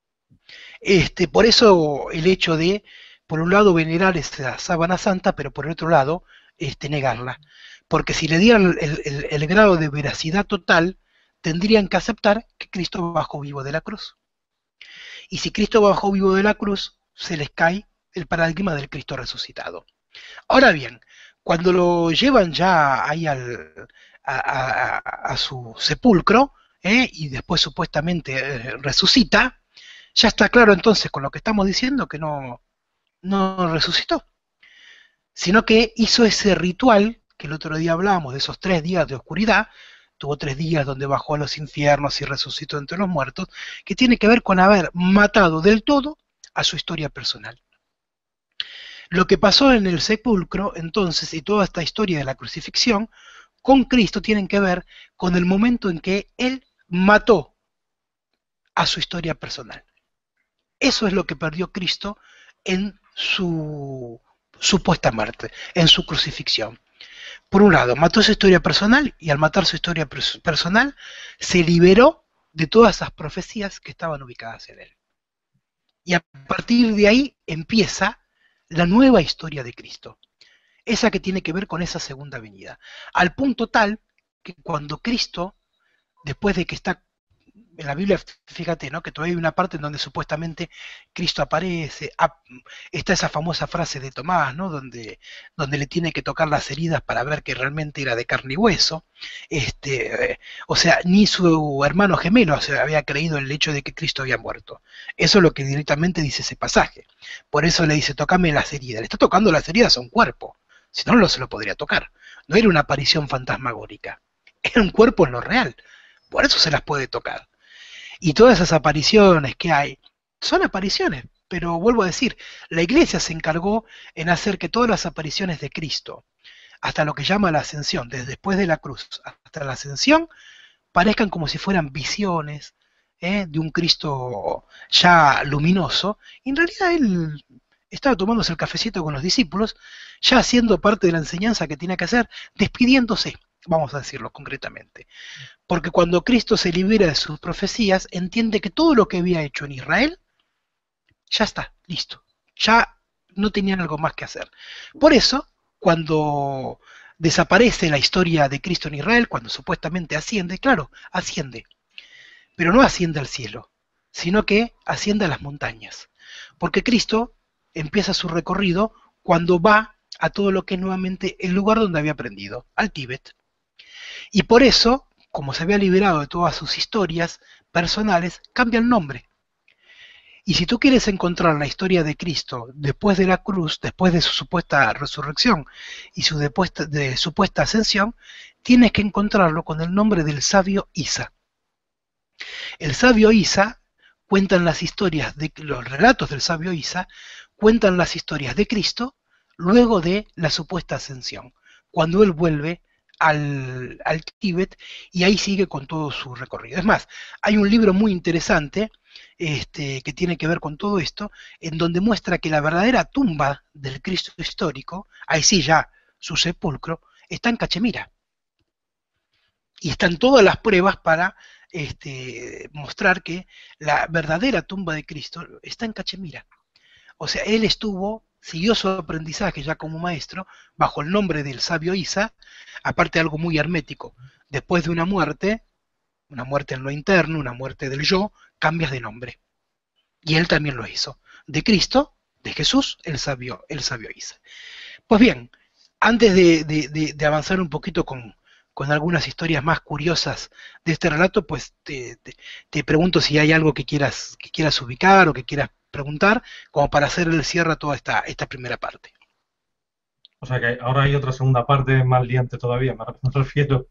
Este, por eso el hecho de, por un lado, venerar esa sábana santa, pero por el otro lado, este, negarla. Porque si le dieran el, el, el grado de veracidad total, tendrían que aceptar que Cristo bajó vivo de la cruz. Y si Cristo bajó vivo de la cruz, se les cae el paradigma del Cristo resucitado. Ahora bien, cuando lo llevan ya ahí al, a, a, a su sepulcro, ¿eh? y después supuestamente eh, resucita, ya está claro entonces con lo que estamos diciendo que no, no resucitó, sino que hizo ese ritual que el otro día hablábamos de esos tres días de oscuridad. Tuvo tres días donde bajó a los infiernos y resucitó entre los muertos, que tiene que ver con haber matado del todo a su historia personal. Lo que pasó en el sepulcro, entonces, y toda esta historia de la crucifixión, con Cristo tienen que ver con el momento en que Él mató a su historia personal. Eso es lo que perdió Cristo en su supuesta muerte, en su crucifixión. Por un lado, mató su historia personal y al matar su historia personal se liberó de todas esas profecías que estaban ubicadas en él. Y a partir de ahí empieza la nueva historia de Cristo, esa que tiene que ver con esa segunda venida, al punto tal que cuando Cristo, después de que está en la Biblia, fíjate, ¿no? que todavía hay una parte en donde supuestamente Cristo aparece, está esa famosa frase de Tomás, ¿no? donde, donde le tiene que tocar las heridas para ver que realmente era de carne y hueso, este, eh, o sea, ni su hermano gemelo se había creído en el hecho de que Cristo había muerto. Eso es lo que directamente dice ese pasaje. Por eso le dice, tócame las heridas. Le está tocando las heridas a un cuerpo, si no, no se lo podría tocar. No era una aparición fantasmagórica, era un cuerpo en lo real, por eso se las puede tocar. Y todas esas apariciones que hay, son apariciones, pero vuelvo a decir, la iglesia se encargó en hacer que todas las apariciones de Cristo, hasta lo que llama la ascensión, desde después de la cruz hasta la ascensión, parezcan como si fueran visiones ¿eh? de un Cristo ya luminoso, y en realidad él estaba tomándose el cafecito con los discípulos, ya haciendo parte de la enseñanza que tiene que hacer, despidiéndose, vamos a decirlo concretamente. Porque cuando Cristo se libera de sus profecías, entiende que todo lo que había hecho en Israel, ya está, listo. Ya no tenían algo más que hacer. Por eso, cuando desaparece la historia de Cristo en Israel, cuando supuestamente asciende, claro, asciende. Pero no asciende al cielo, sino que asciende a las montañas. Porque Cristo empieza su recorrido cuando va a todo lo que es nuevamente el lugar donde había aprendido, al Tíbet. Y por eso, como se había liberado de todas sus historias personales, cambia el nombre. Y si tú quieres encontrar la historia de Cristo después de la cruz, después de su supuesta resurrección y su depuesta, de supuesta ascensión, tienes que encontrarlo con el nombre del sabio Isa. El sabio Isa cuentan las historias, de los relatos del sabio Isa, cuentan las historias de Cristo luego de la supuesta ascensión, cuando él vuelve al, al Tíbet y ahí sigue con todo su recorrido. Es más, hay un libro muy interesante este, que tiene que ver con todo esto, en donde muestra que la verdadera tumba del Cristo histórico, ahí sí ya su sepulcro, está en Cachemira. Y están todas las pruebas para este, mostrar que la verdadera tumba de Cristo está en Cachemira. O sea, él estuvo, siguió su aprendizaje ya como maestro, bajo el nombre del sabio Isa, aparte de algo muy hermético. Después de una muerte, una muerte en lo interno, una muerte del yo, cambias de nombre. Y él también lo hizo. De Cristo, de Jesús, el sabio, el sabio Isa. Pues bien, antes de, de, de, de avanzar un poquito con, con algunas historias más curiosas de este relato, pues te, te, te pregunto si hay algo que quieras, que quieras ubicar o que quieras preguntar, como para hacer el cierre a toda esta, esta primera parte. O sea que ahora hay otra segunda parte más liante todavía, me refiero.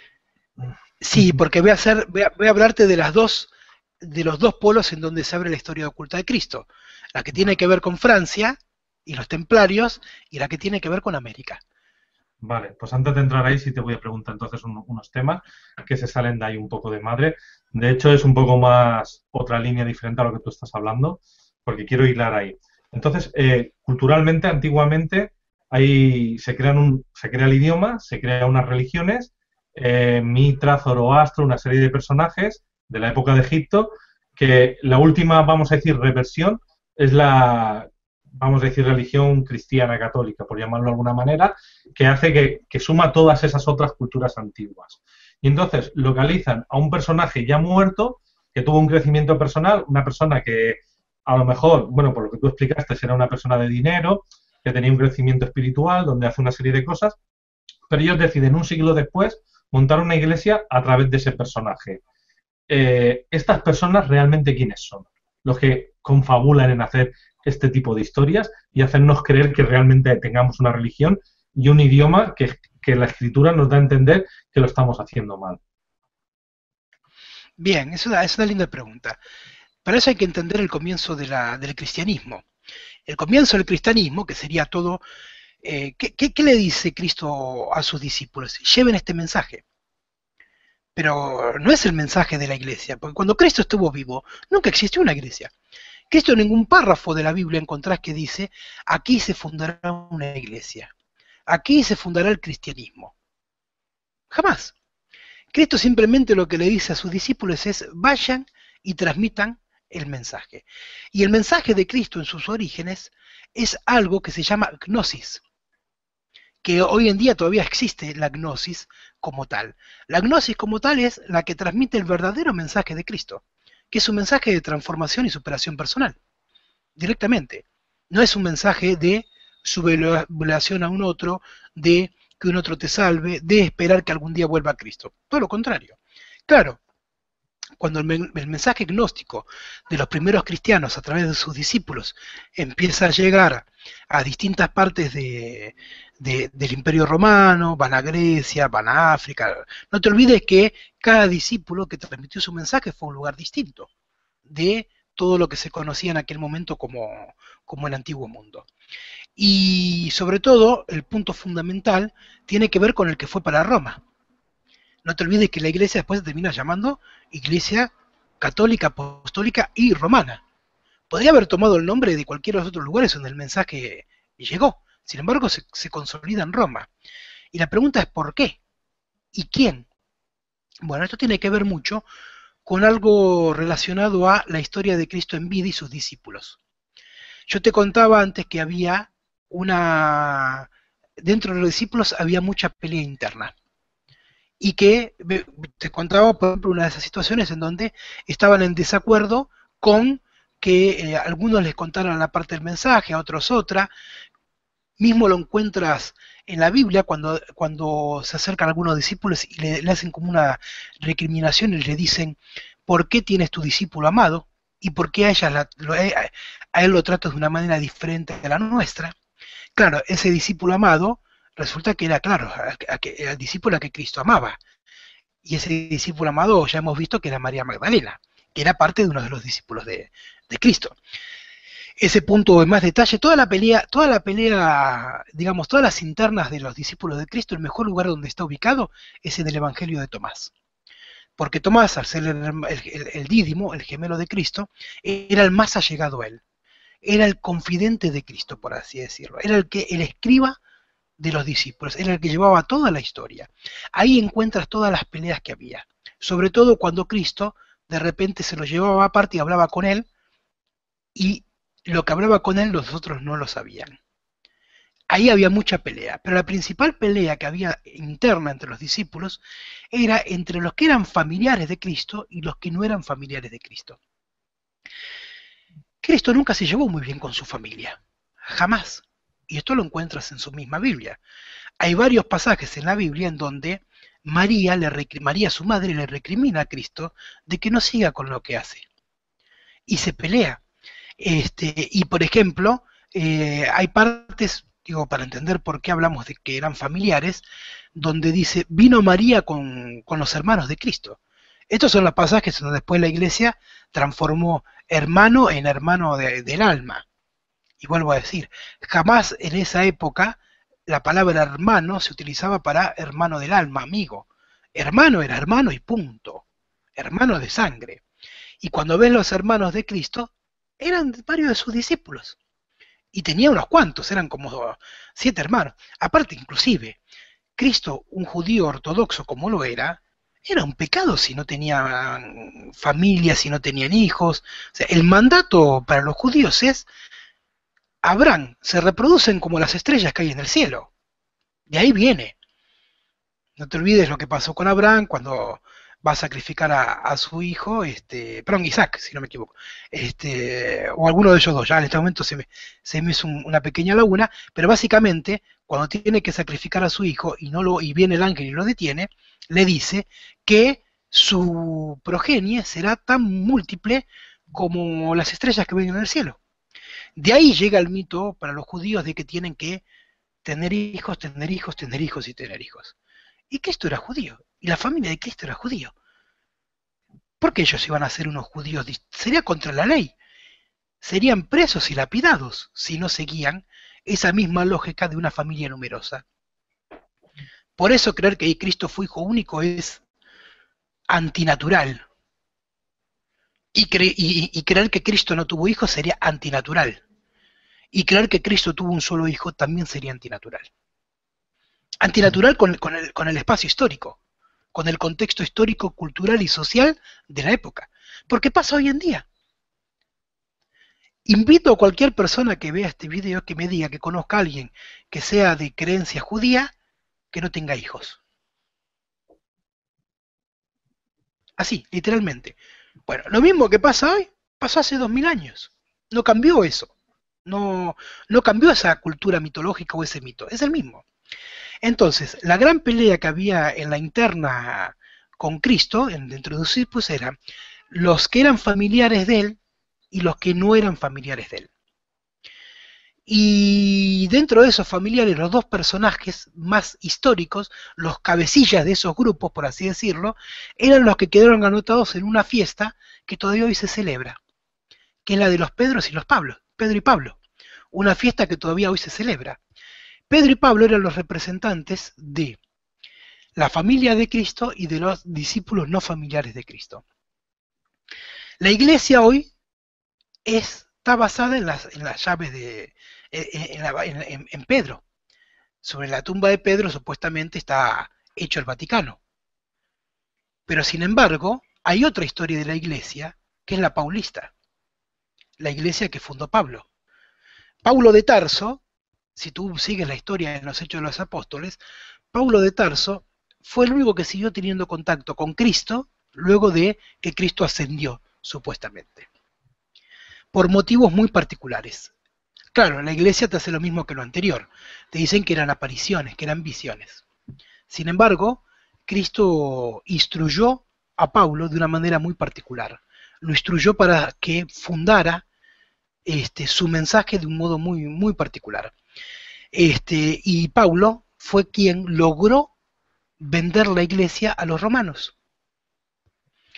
Sí, porque voy a hacer, voy a, voy a hablarte de las dos, de los dos polos en donde se abre la historia oculta de Cristo. La que tiene que ver con Francia y los templarios, y la que tiene que ver con América. Vale, pues antes de entrar ahí sí te voy a preguntar entonces un, unos temas que se salen de ahí un poco de madre. De hecho es un poco más otra línea diferente a lo que tú estás hablando, porque quiero hilar ahí. Entonces, eh, culturalmente, antiguamente, ahí se, crean un, se crea el idioma, se crean unas religiones, eh, Mitra, Zoroastro, una serie de personajes de la época de Egipto, que la última, vamos a decir, reversión es la, vamos a decir, religión cristiana católica, por llamarlo de alguna manera, que hace que, que suma todas esas otras culturas antiguas. Y entonces localizan a un personaje ya muerto, que tuvo un crecimiento personal, una persona que a lo mejor, bueno, por lo que tú explicaste, era una persona de dinero, que tenía un crecimiento espiritual, donde hace una serie de cosas, pero ellos deciden un siglo después montar una iglesia a través de ese personaje. Eh, ¿Estas personas realmente quiénes son? Los que confabulan en hacer este tipo de historias y hacernos creer que realmente tengamos una religión y un idioma que, que la escritura nos da a entender que lo estamos haciendo mal. Bien, es una, es una linda pregunta. Para eso hay que entender el comienzo de la, del cristianismo. El comienzo del cristianismo, que sería todo, eh, ¿qué, qué, ¿qué le dice Cristo a sus discípulos? Lleven este mensaje. Pero no es el mensaje de la iglesia, porque cuando Cristo estuvo vivo, nunca existió una iglesia. Cristo en ningún párrafo de la Biblia encontrás que dice, aquí se fundará una iglesia, aquí se fundará el cristianismo. Jamás. Cristo simplemente lo que le dice a sus discípulos es, vayan y transmitan el mensaje. Y el mensaje de Cristo en sus orígenes es algo que se llama gnosis, que hoy en día todavía existe la gnosis como tal. La gnosis como tal es la que transmite el verdadero mensaje de Cristo, que es un mensaje de transformación y superación personal, directamente. No es un mensaje de sublevación a un otro, de que un otro te salve, de esperar que algún día vuelva a Cristo. Todo lo contrario. Claro, cuando el, el mensaje gnóstico de los primeros cristianos a través de sus discípulos empieza a llegar a distintas partes de, de, del Imperio Romano, van a Grecia, van a África, no te olvides que cada discípulo que transmitió su mensaje fue un lugar distinto de todo lo que se conocía en aquel momento como, como el antiguo mundo. Y sobre todo, el punto fundamental tiene que ver con el que fue para Roma. No te olvides que la iglesia después se termina llamando Iglesia Católica, Apostólica y Romana. Podría haber tomado el nombre de cualquiera de los otros lugares donde el mensaje llegó. Sin embargo, se, se consolida en Roma. Y la pregunta es ¿por qué? ¿Y quién? Bueno, esto tiene que ver mucho con algo relacionado a la historia de Cristo en vida y sus discípulos. Yo te contaba antes que había una... Dentro de los discípulos había mucha pelea interna. Y que te contaba, por ejemplo, una de esas situaciones en donde estaban en desacuerdo con que eh, algunos les contaran la parte del mensaje, a otros otra. Mismo lo encuentras en la Biblia cuando, cuando se acercan algunos discípulos y le, le hacen como una recriminación y le dicen, ¿por qué tienes tu discípulo amado? ¿Y por qué a, ella la, lo, a él lo tratas de una manera diferente a la nuestra? Claro, ese discípulo amado resulta que era, claro, era el discípulo a que Cristo amaba. Y ese discípulo amado ya hemos visto que era María Magdalena, que era parte de uno de los discípulos de, de Cristo. Ese punto en más detalle, toda la pelea, toda la pelea, digamos, todas las internas de los discípulos de Cristo, el mejor lugar donde está ubicado es en el Evangelio de Tomás. Porque Tomás, al ser el, el, el dídimo, el gemelo de Cristo, era el más allegado a él. Era el confidente de Cristo, por así decirlo. Era el que el escriba de los discípulos, era el que llevaba toda la historia. Ahí encuentras todas las peleas que había. Sobre todo cuando Cristo de repente se lo llevaba aparte y hablaba con él, y lo que hablaba con él los otros no lo sabían. Ahí había mucha pelea, pero la principal pelea que había interna entre los discípulos era entre los que eran familiares de Cristo y los que no eran familiares de Cristo. Cristo nunca se llevó muy bien con su familia, jamás. Y esto lo encuentras en su misma Biblia. Hay varios pasajes en la Biblia en donde María, le María, su madre, le recrimina a Cristo de que no siga con lo que hace. Y se pelea. Este, y por ejemplo, eh, hay partes, digo, para entender por qué hablamos de que eran familiares, donde dice, vino María con, con los hermanos de Cristo. Estos son los pasajes donde después la iglesia transformó hermano en hermano de, del alma. Y vuelvo a decir, jamás en esa época la palabra hermano se utilizaba para hermano del alma, amigo. Hermano era hermano y punto. Hermano de sangre. Y cuando ven los hermanos de Cristo, eran varios de sus discípulos. Y tenía unos cuantos, eran como siete hermanos. Aparte, inclusive, Cristo, un judío ortodoxo como lo era, era un pecado si no tenían familia, si no tenían hijos. O sea, el mandato para los judíos es, Abraham, se reproducen como las estrellas que hay en el cielo. De ahí viene. No te olvides lo que pasó con Abraham cuando va a sacrificar a, a su hijo, este, perdón, Isaac, si no me equivoco, este, o alguno de ellos dos. Ya en este momento se me, se me hizo un, una pequeña laguna, pero básicamente, cuando tiene que sacrificar a su hijo y, no lo, y viene el ángel y lo detiene, le dice que su progenie será tan múltiple como las estrellas que ven en el cielo. De ahí llega el mito para los judíos de que tienen que tener hijos, tener hijos, tener hijos y tener hijos. Y Cristo era judío, y la familia de Cristo era judío. ¿Por qué ellos iban a ser unos judíos? Sería contra la ley. Serían presos y lapidados si no seguían esa misma lógica de una familia numerosa. Por eso creer que Cristo fue hijo único es antinatural. Y, cre y, y creer que Cristo no tuvo hijos sería antinatural. Y creer que Cristo tuvo un solo hijo también sería antinatural. Antinatural con, con, el, con el espacio histórico, con el contexto histórico, cultural y social de la época. Porque pasa hoy en día. Invito a cualquier persona que vea este video que me diga que conozca a alguien que sea de creencia judía que no tenga hijos. Así, literalmente. Bueno, lo mismo que pasa hoy, pasó hace dos mil años. No cambió eso. No, no cambió esa cultura mitológica o ese mito. Es el mismo. Entonces, la gran pelea que había en la interna con Cristo, en, dentro de sus discípulos, eran los que eran familiares de él y los que no eran familiares de él. Y dentro de esos familiares, los dos personajes más históricos, los cabecillas de esos grupos, por así decirlo, eran los que quedaron anotados en una fiesta que todavía hoy se celebra, que es la de los Pedros y los Pablos, Pedro y Pablo, una fiesta que todavía hoy se celebra. Pedro y Pablo eran los representantes de la familia de Cristo y de los discípulos no familiares de Cristo. La iglesia hoy es, está basada en las, en las llaves de en, la, en, en Pedro. Sobre la tumba de Pedro supuestamente está hecho el Vaticano. Pero sin embargo, hay otra historia de la iglesia que es la paulista, la iglesia que fundó Pablo. Paulo de Tarso, si tú sigues la historia en los Hechos de los Apóstoles, Paulo de Tarso fue el único que siguió teniendo contacto con Cristo luego de que Cristo ascendió, supuestamente. Por motivos muy particulares. Claro, la iglesia te hace lo mismo que lo anterior. Te dicen que eran apariciones, que eran visiones. Sin embargo, Cristo instruyó a Paulo de una manera muy particular. Lo instruyó para que fundara este, su mensaje de un modo muy, muy particular. Este, y Paulo fue quien logró vender la iglesia a los romanos.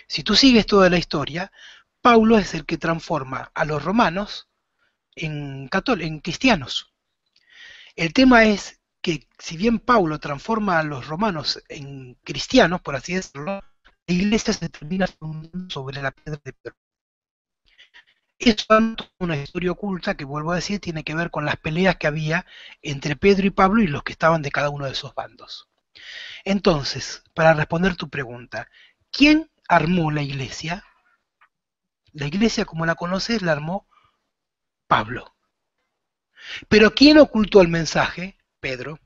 Si tú sigues toda la historia, Pablo es el que transforma a los romanos en, cató- en cristianos. El tema es que si bien Pablo transforma a los romanos en cristianos, por así decirlo, la iglesia se termina fundando sobre la piedra de Pedro. Eso es una historia oculta que, vuelvo a decir, tiene que ver con las peleas que había entre Pedro y Pablo y los que estaban de cada uno de esos bandos. Entonces, para responder tu pregunta, ¿quién armó la iglesia? La iglesia, como la conoces, la armó Pablo. Pero ¿quién ocultó el mensaje? Pedro.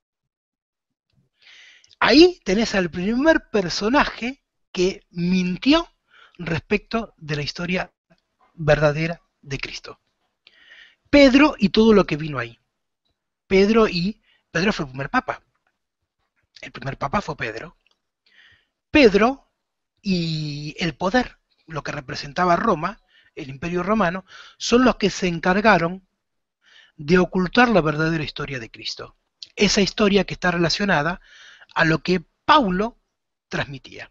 Ahí tenés al primer personaje que mintió respecto de la historia verdadera de Cristo. Pedro y todo lo que vino ahí. Pedro y Pedro fue el primer papa. El primer papa fue Pedro. Pedro y el poder, lo que representaba Roma, el Imperio Romano, son los que se encargaron de ocultar la verdadera historia de Cristo. Esa historia que está relacionada a lo que Paulo transmitía.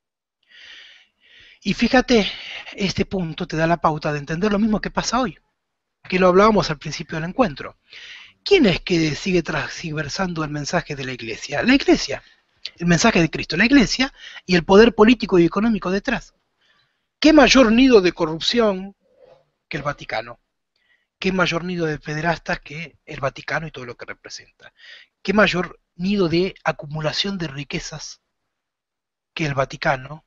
Y fíjate, este punto te da la pauta de entender lo mismo que pasa hoy, que lo hablábamos al principio del encuentro. ¿Quién es que sigue transversando el mensaje de la Iglesia? La Iglesia, el mensaje de Cristo, la Iglesia y el poder político y económico detrás. ¿Qué mayor nido de corrupción que el Vaticano? ¿Qué mayor nido de pederastas que el Vaticano y todo lo que representa? ¿Qué mayor nido de acumulación de riquezas que el Vaticano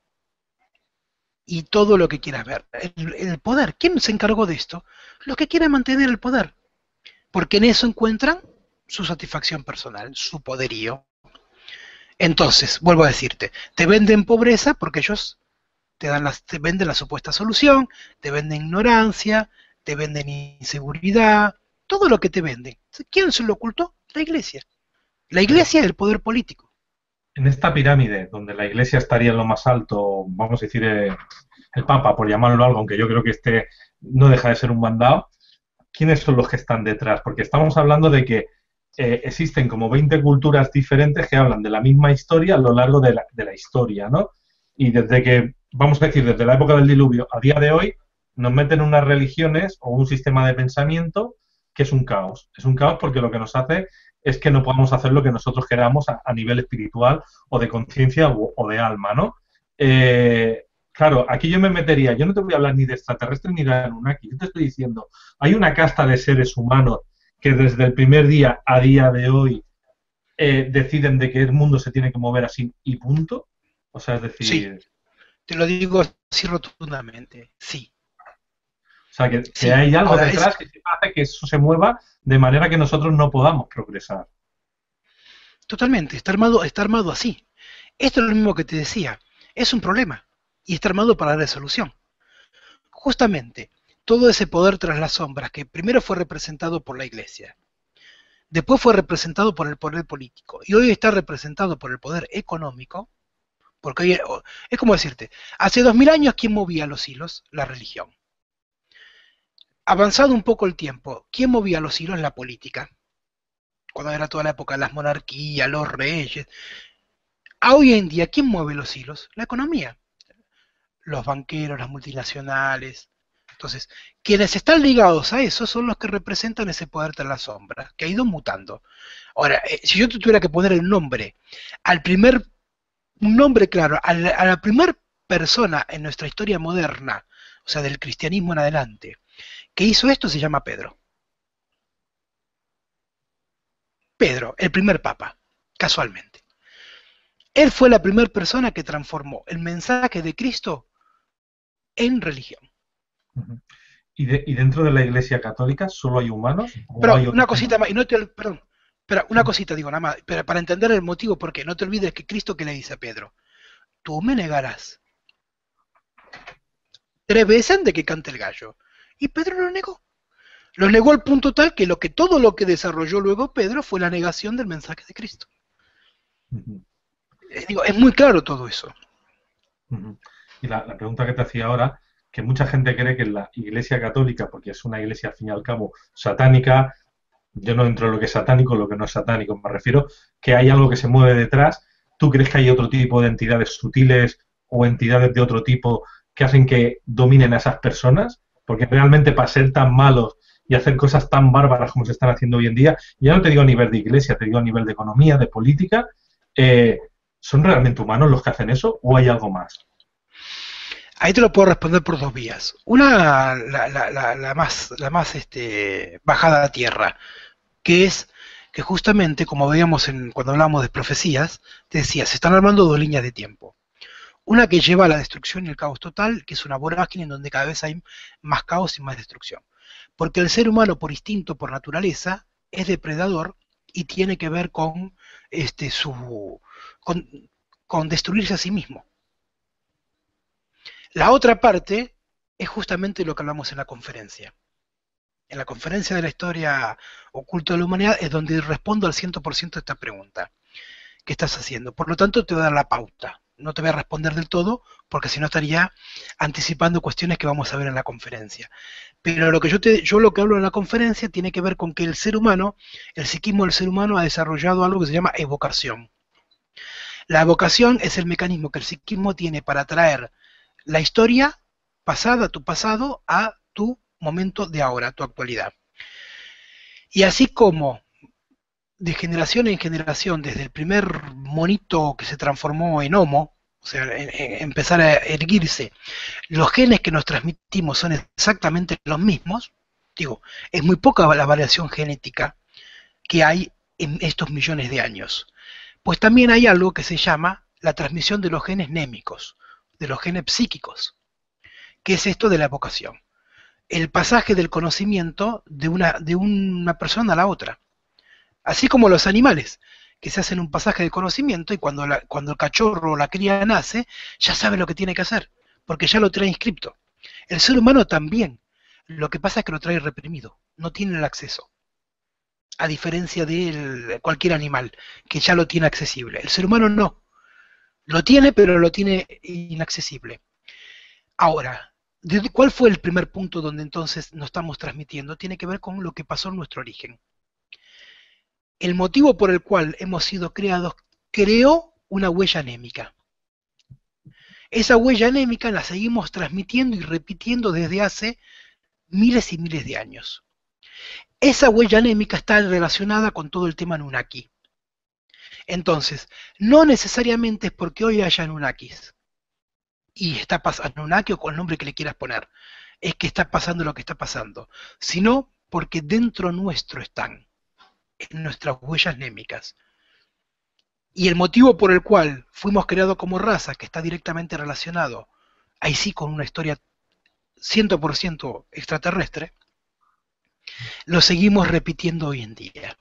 y todo lo que quieras ver? El, el poder, ¿quién se encargó de esto? Los que quieren mantener el poder, porque en eso encuentran su satisfacción personal, su poderío. Entonces, vuelvo a decirte, te venden pobreza porque ellos te, dan las, te venden la supuesta solución, te venden ignorancia, te venden inseguridad, todo lo que te venden. ¿Quién se lo ocultó? La Iglesia. La Iglesia es el poder político. En esta pirámide, donde la Iglesia estaría en lo más alto, vamos a decir, eh, el Papa, por llamarlo algo, aunque yo creo que este no deja de ser un mandado, ¿quiénes son los que están detrás? Porque estamos hablando de que eh, existen como veinte culturas diferentes que hablan de la misma historia a lo largo de la, de la historia, ¿no? Y desde que, vamos a decir, desde la época del diluvio a día de hoy, nos meten unas religiones o un sistema de pensamiento que es un caos. Es un caos porque lo que nos hace es que no podamos hacer lo que nosotros queramos a, a nivel espiritual o de conciencia o, o de alma, ¿no? Eh, claro, aquí yo me metería, yo no te voy a hablar ni de extraterrestres ni de Anunnaki, yo te estoy diciendo, hay una casta de seres humanos que desde el primer día a día de hoy eh, deciden de que el mundo se tiene que mover así y punto. O sea, es decir... Sí, te lo digo así rotundamente, sí. O sea, que, que sí. hay algo Ahora, detrás es... que hace que eso se mueva de manera que nosotros no podamos progresar. Totalmente, está armado, está armado así. Esto es lo mismo que te decía, es un problema y está armado para la solución. Justamente, todo ese poder tras las sombras que primero fue representado por la Iglesia, después fue representado por el poder político y hoy está representado por el poder económico, porque hoy es como decirte, hace dos mil años ¿quién movía los hilos? La religión. Avanzado un poco el tiempo, ¿quién movía los hilos? La política. Cuando era toda la época de las monarquías, los reyes. A hoy en día, ¿quién mueve los hilos? La economía. Los banqueros, las multinacionales. Entonces, quienes están ligados a eso son los que representan ese poder tras las sombras, que ha ido mutando. Ahora, eh, si yo te tuviera que poner el nombre al primer, un nombre claro, a la, a la primera persona en nuestra historia moderna, o sea, del cristianismo en adelante, que hizo esto se llama Pedro. Pedro, el primer papa, casualmente. Él fue la primera persona que transformó el mensaje de Cristo en religión. ¿Y, de, y dentro de la Iglesia Católica solo hay humanos? Pero hay una cosita más, y no te, perdón, pero una cosita digo nada más, pero para entender el motivo, porque no te olvides que Cristo que le dice a Pedro, tú me negarás tres veces antes de que cante el gallo. Y Pedro lo negó. Lo negó al punto tal que, lo que todo lo que desarrolló luego Pedro fue la negación del mensaje de Cristo. Uh-huh. eh, digo, es muy claro todo eso. Uh-huh. Y la, la pregunta que te hacía ahora, que mucha gente cree que la Iglesia Católica, porque es una iglesia al fin y al cabo satánica, yo no entro en lo que es satánico, lo que no es satánico, me refiero que hay algo que se mueve detrás. ¿Tú crees que hay otro tipo de entidades sutiles o entidades de otro tipo que hacen que dominen a esas personas? Porque realmente para ser tan malos y hacer cosas tan bárbaras como se están haciendo hoy en día, ya no te digo a nivel de iglesia, te digo a nivel de economía, de política, eh, ¿son realmente humanos los que hacen eso o hay algo más? Ahí te lo puedo responder por dos vías. Una, la, la, la, la más, la más este, bajada a tierra, que es que justamente, como veíamos en, cuando hablábamos de profecías, te decía, se están armando dos líneas de tiempo. Una que lleva a la destrucción y el caos total, que es una vorágine en donde cada vez hay más caos y más destrucción. Porque el ser humano, por instinto, por naturaleza, es depredador y tiene que ver con, este, su, con, con destruirse a sí mismo. La otra parte es justamente lo que hablamos en la conferencia. En la conferencia de la historia oculta de la humanidad es donde respondo al cien por ciento de esta pregunta que estás haciendo. Por lo tanto, te voy a dar la pauta. No te voy a responder del todo, porque si no estaría anticipando cuestiones que vamos a ver en la conferencia. Pero lo que yo, te, yo lo que hablo en la conferencia tiene que ver con que el ser humano, el psiquismo del ser humano ha desarrollado algo que se llama evocación. La evocación es el mecanismo que el psiquismo tiene para traer la historia pasada, tu pasado, a tu momento de ahora, tu actualidad. Y así como de generación en generación, desde el primer monito que se transformó en homo, o sea, en, en empezar a erguirse, los genes que nos transmitimos son exactamente los mismos, digo, es muy poca la variación genética que hay en estos millones de años. Pues también hay algo que se llama la transmisión de los genes némicos, de los genes psíquicos, que es esto de la evocación. El pasaje del conocimiento de una, de una persona a la otra. Así como los animales, que se hacen un pasaje de conocimiento y cuando, la, cuando el cachorro o la cría nace, ya sabe lo que tiene que hacer, porque ya lo trae inscripto. El ser humano también. Lo que pasa es que lo trae reprimido, no tiene el acceso. A diferencia de cualquier animal, que ya lo tiene accesible. El ser humano no. Lo tiene, pero lo tiene inaccesible. Ahora, ¿cuál fue el primer punto donde entonces nos estamos transmitiendo? Tiene que ver con lo que pasó en nuestro origen. El motivo por el cual hemos sido creados creó una huella anémica. Esa huella anémica la seguimos transmitiendo y repitiendo desde hace miles y miles de años. Esa huella anémica está relacionada con todo el tema Anunnaki. Entonces, no necesariamente es porque hoy haya Anunnakis y está pasando Anunnaki o con el nombre que le quieras poner, es que está pasando lo que está pasando, sino porque dentro nuestro están, en nuestras huellas némicas. Y el motivo por el cual fuimos creados como raza, que está directamente relacionado, ahí sí con una historia cien por ciento extraterrestre, lo seguimos repitiendo hoy en día.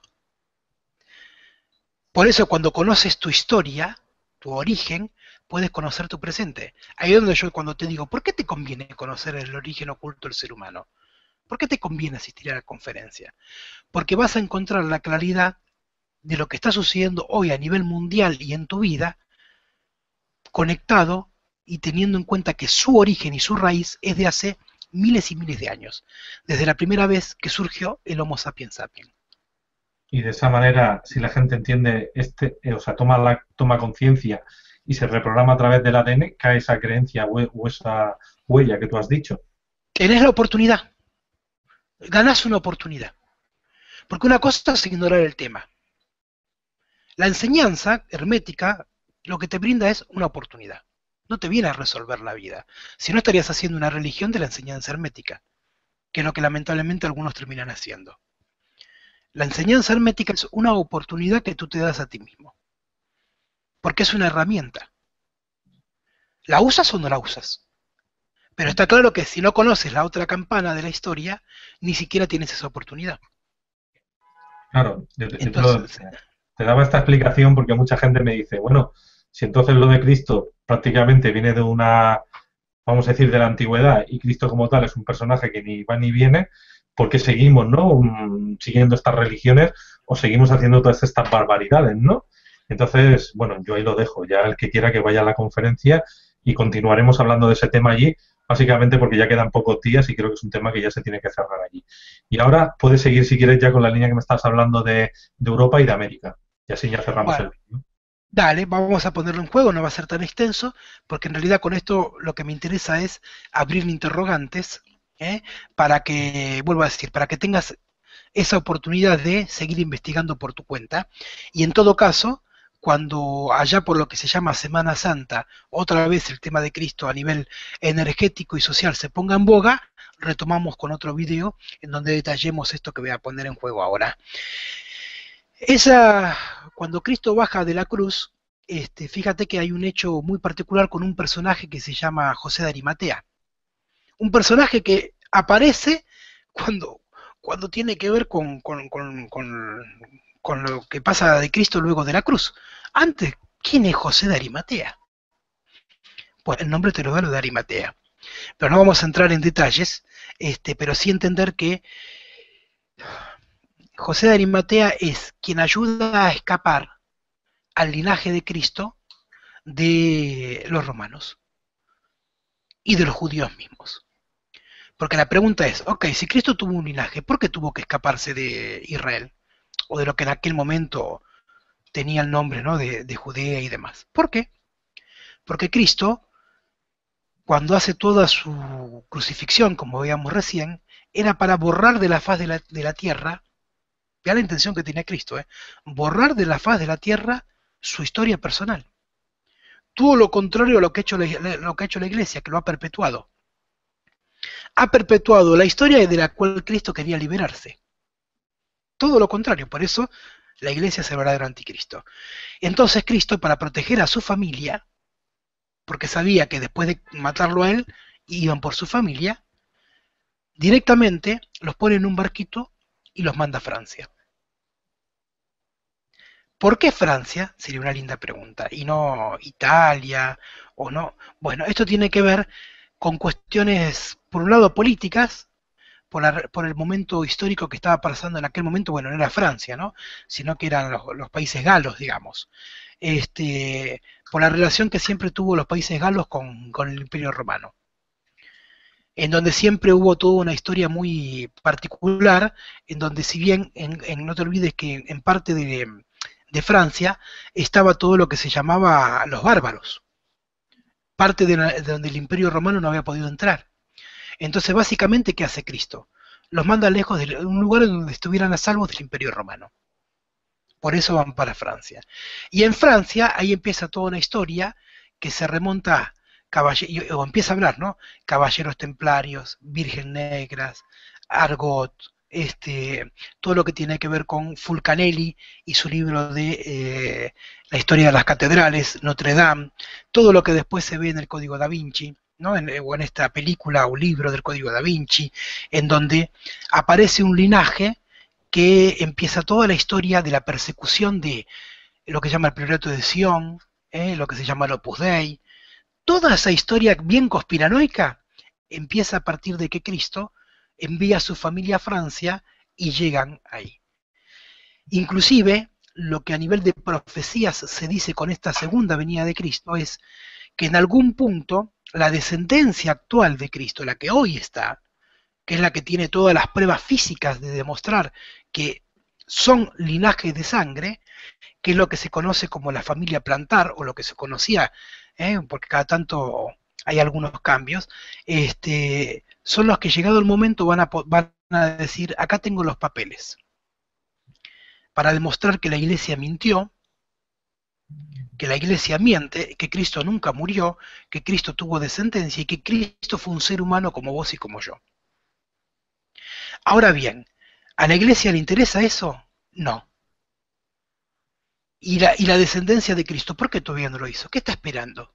Por eso cuando conoces tu historia, tu origen, puedes conocer tu presente. Ahí es donde yo cuando te digo, ¿por qué te conviene conocer el origen oculto del ser humano? ¿Por qué te conviene asistir a la conferencia? Porque vas a encontrar la claridad de lo que está sucediendo hoy a nivel mundial y en tu vida, conectado y teniendo en cuenta que su origen y su raíz es de hace miles y miles de años, desde la primera vez que surgió el Homo sapiens sapiens. Y de esa manera, si la gente entiende, este, eh, o sea, toma la toma conciencia y se reprograma a través del A D N, cae esa creencia o, o esa huella que tú has dicho. Tenés la oportunidad. Ganás una oportunidad. Porque una cosa es ignorar el tema. La enseñanza hermética lo que te brinda es una oportunidad. No te viene a resolver la vida. Si no, estarías haciendo una religión de la enseñanza hermética, que es lo que lamentablemente algunos terminan haciendo. La enseñanza hermética es una oportunidad que tú te das a ti mismo. Porque es una herramienta. ¿La usas o no la usas? Pero está claro que si no conoces la otra campana de la historia, ni siquiera tienes esa oportunidad. Claro, yo te, Entonces, yo te daba esta explicación porque mucha gente me dice, bueno, si entonces lo de Cristo prácticamente viene de una, vamos a decir, de la antigüedad y Cristo como tal es un personaje que ni va ni viene, ¿por qué seguimos, no? Um, siguiendo estas religiones o seguimos haciendo todas estas barbaridades, ¿no? Entonces, bueno, yo ahí lo dejo, ya el que quiera que vaya a la conferencia y continuaremos hablando de ese tema allí, básicamente porque ya quedan pocos días y creo que es un tema que ya se tiene que cerrar allí. Y ahora puedes seguir, si quieres, ya con la línea que me estás hablando de, de Europa y de América. Y así ya cerramos bueno, el vídeo. Dale, vamos a ponerlo en juego, no va a ser tan extenso, porque en realidad con esto lo que me interesa es abrir interrogantes, ¿eh? Para que, vuelvo a decir, para que tengas esa oportunidad de seguir investigando por tu cuenta. Y en todo caso, cuando allá por lo que se llama Semana Santa, otra vez el tema de Cristo a nivel energético y social se ponga en boga, retomamos con otro video en donde detallemos esto que voy a poner en juego ahora. Esa, cuando Cristo baja de la cruz, este, fíjate que hay un hecho muy particular con un personaje que se llama José de Arimatea. Un personaje que aparece cuando, cuando tiene que ver con, con, con, con, con lo que pasa de Cristo luego de la cruz. Antes, ¿quién es José de Arimatea? Pues el nombre te lo da lo de Arimatea. Pero no vamos a entrar en detalles, este, pero sí entender que José de Arimatea es quien ayuda a escapar al linaje de Cristo de los romanos y de los judíos mismos. Porque la pregunta es, ok, si Cristo tuvo un linaje, ¿por qué tuvo que escaparse de Israel? O de lo que en aquel momento tenía el nombre, ¿no?, de, de Judea y demás. ¿Por qué? Porque Cristo, cuando hace toda su crucifixión, como veíamos recién, era para borrar de la faz de la, de la tierra, vea la intención que tenía Cristo, ¿eh? Borrar de la faz de la tierra su historia personal. Todo lo contrario a lo que, ha hecho la, lo que ha hecho la Iglesia, que lo ha perpetuado. Ha perpetuado la historia de la cual Cristo quería liberarse. Todo lo contrario, por eso la Iglesia es el verdadero anticristo. Entonces Cristo, para proteger a su familia, porque sabía que después de matarlo a él, iban por su familia, directamente los pone en un barquito y los manda a Francia. ¿Por qué Francia? Sería una linda pregunta, y no Italia, o no. Bueno, esto tiene que ver con cuestiones, por un lado, políticas, por, la, por el momento histórico que estaba pasando en aquel momento. Bueno, no era Francia, ¿no?, sino que eran los, los países galos, digamos. Este, por la relación que siempre tuvo los países galos con, con el Imperio Romano, en donde siempre hubo toda una historia muy particular, en donde si bien, en, en, no te olvides que en parte de, de Francia estaba todo lo que se llamaba los bárbaros, parte de, la, de donde el Imperio Romano no había podido entrar. Entonces, básicamente, ¿qué hace Cristo? Los manda lejos de un lugar en donde estuvieran a salvo del Imperio Romano. Por eso van para Francia. Y en Francia, ahí empieza toda una historia que se remonta a o empieza a hablar, ¿no? Caballeros templarios, virgen negras, Argot, este, todo lo que tiene que ver con Fulcanelli y su libro de eh, la historia de las catedrales, Notre Dame, todo lo que después se ve en el Código da Vinci, ¿no?, en, o en esta película o libro del Código da Vinci, en donde aparece un linaje que empieza toda la historia de la persecución de lo que se llama el Priorato de Sion, ¿eh?, lo que se llama el Opus Dei. Toda esa historia bien conspiranoica empieza a partir de que Cristo envía a su familia a Francia y llegan ahí. Inclusive, lo que a nivel de profecías se dice con esta segunda venida de Cristo es que en algún punto la descendencia actual de Cristo, la que hoy está, que es la que tiene todas las pruebas físicas de demostrar que son linajes de sangre, que es lo que se conoce como la familia plantar, o lo que se conocía, ¿eh?, porque cada tanto hay algunos cambios, este, son los que llegado el momento van a, van a decir, acá tengo los papeles, para demostrar que la Iglesia mintió, que la Iglesia miente, que Cristo nunca murió, que Cristo tuvo descendencia y que Cristo fue un ser humano como vos y como yo. Ahora bien, ¿a la Iglesia le interesa eso? No. ¿Y la, y la descendencia de Cristo? ¿Por qué todavía no lo hizo? ¿Qué está esperando?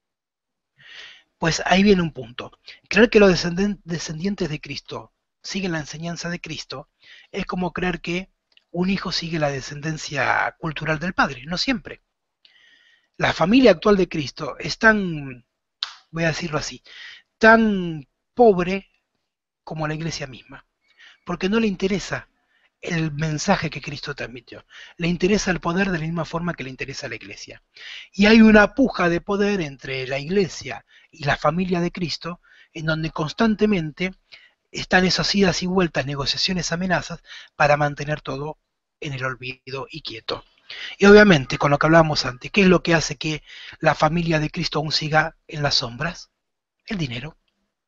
Pues ahí viene un punto. Creer que los descendientes de Cristo siguen la enseñanza de Cristo es como creer que un hijo sigue la descendencia cultural del padre. No siempre. La familia actual de Cristo es tan, voy a decirlo así, tan pobre como la Iglesia misma, porque no le interesa el mensaje que Cristo transmitió, le interesa el poder de la misma forma que le interesa a la Iglesia. Y hay una puja de poder entre la Iglesia y la familia de Cristo, en donde constantemente están esas idas y vueltas, negociaciones, amenazas, para mantener todo en el olvido y quieto. Y obviamente, con lo que hablábamos antes, ¿qué es lo que hace que la familia de Cristo aún siga en las sombras? El dinero.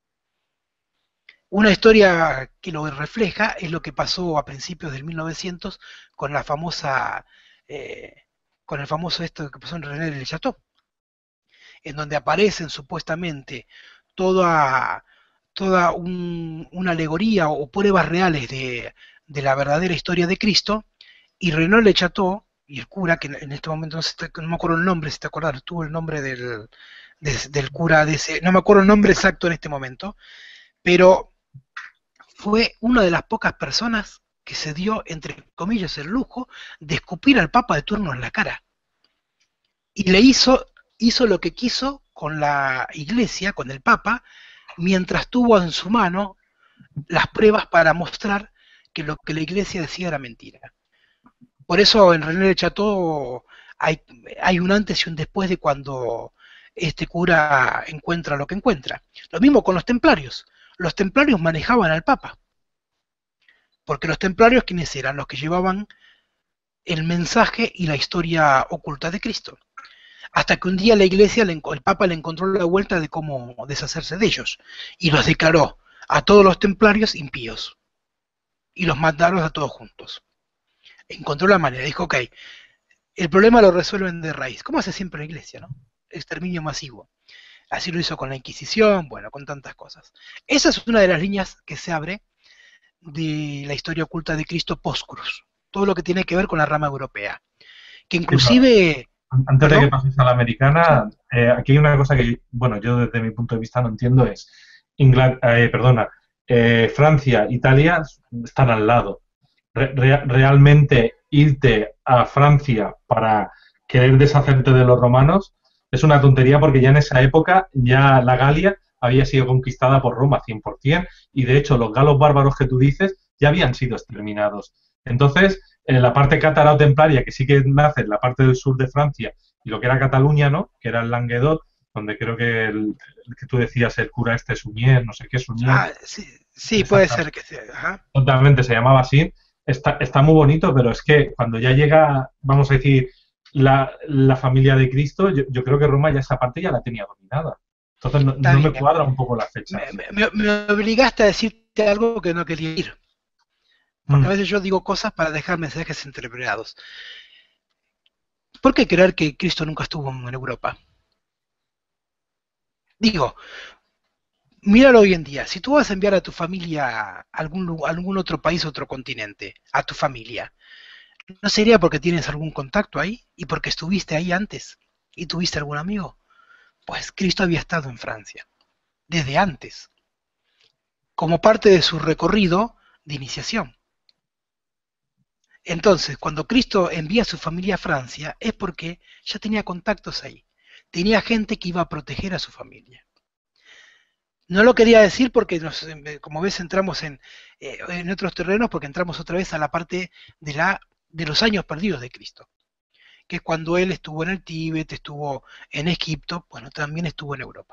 Una historia que lo refleja es lo que pasó a principios del mil novecientos con la famosa, eh, con el famoso esto que pasó en René del Chateau, en donde aparecen supuestamente toda, toda un, una alegoría o pruebas reales de, de la verdadera historia de Cristo, y René Le Chateau y el cura, que en este momento no, se está, no me acuerdo el nombre, si te acordás, tuvo el nombre del, de, del cura de ese, no me acuerdo el nombre exacto en este momento, pero fue una de las pocas personas que se dio, entre comillas, el lujo de escupir al Papa de turno en la cara. Y le hizo, hizo lo que quiso con la Iglesia, con el Papa, mientras tuvo en su mano las pruebas para mostrar que lo que la Iglesia decía era mentira. Por eso en René Le Chateau hay, hay un antes y un después de cuando este cura encuentra lo que encuentra. Lo mismo con los templarios. Los templarios manejaban al Papa, porque los templarios, ¿quiénes eran? Los que llevaban el mensaje y la historia oculta de Cristo. Hasta que un día la Iglesia, el Papa le encontró la vuelta de cómo deshacerse de ellos, y los declaró a todos los templarios impíos, y los mataron a todos juntos. Encontró la manera, dijo, ok, el problema lo resuelven de raíz, como hace siempre la Iglesia, ¿no? Exterminio masivo. Así lo hizo con la Inquisición, bueno, con tantas cosas. Esa es una de las líneas que se abre de la historia oculta de Cristo post-cruz. Todo lo que tiene que ver con la rama europea. Que inclusive... Antes ¿perdón? de que pases a la americana, eh, aquí hay una cosa que, bueno, yo desde mi punto de vista no entiendo es, Ingl eh, perdona, eh, Francia, Italia están al lado. Re re realmente irte a Francia para querer deshacerte de los romanos es una tontería, porque ya en esa época ya la Galia había sido conquistada por Roma cien por cien, y de hecho los galos bárbaros que tú dices ya habían sido exterminados. Entonces, en la parte cátara o templaria, que sí que nace en la parte del sur de Francia, y lo que era Cataluña, ¿no?, que era el Languedoc, donde creo que el, el que tú decías, el cura este Suñer, no sé qué Suñer. Ah, sí, sí puede ser que sea. Ajá. Totalmente, se llamaba así. Está, está muy bonito, pero es que cuando ya llega, vamos a decir, la, la familia de Cristo, yo, yo creo que Roma ya esa parte ya la tenía dominada. Entonces no, no me cuadra un poco la fecha. Me, me, me obligaste a decirte algo que no quería ir. Porque mm. a veces yo digo cosas para dejar mensajes interpretados. ¿Por qué creer que Cristo nunca estuvo en Europa? Digo, míralo hoy en día. Si tú vas a enviar a tu familia a algún, a algún otro país, otro continente, a tu familia, ¿no sería porque tienes algún contacto ahí? ¿Y porque estuviste ahí antes? ¿Y tuviste algún amigo? Pues Cristo había estado en Francia, desde antes, como parte de su recorrido de iniciación. Entonces, cuando Cristo envía a su familia a Francia, es porque ya tenía contactos ahí. Tenía gente que iba a proteger a su familia. No lo quería decir porque, nos, como ves, entramos en, eh, en otros terrenos, porque entramos otra vez a la parte de, la, de los años perdidos de Cristo. Que es cuando él estuvo en el Tíbet, estuvo en Egipto, bueno, también estuvo en Europa.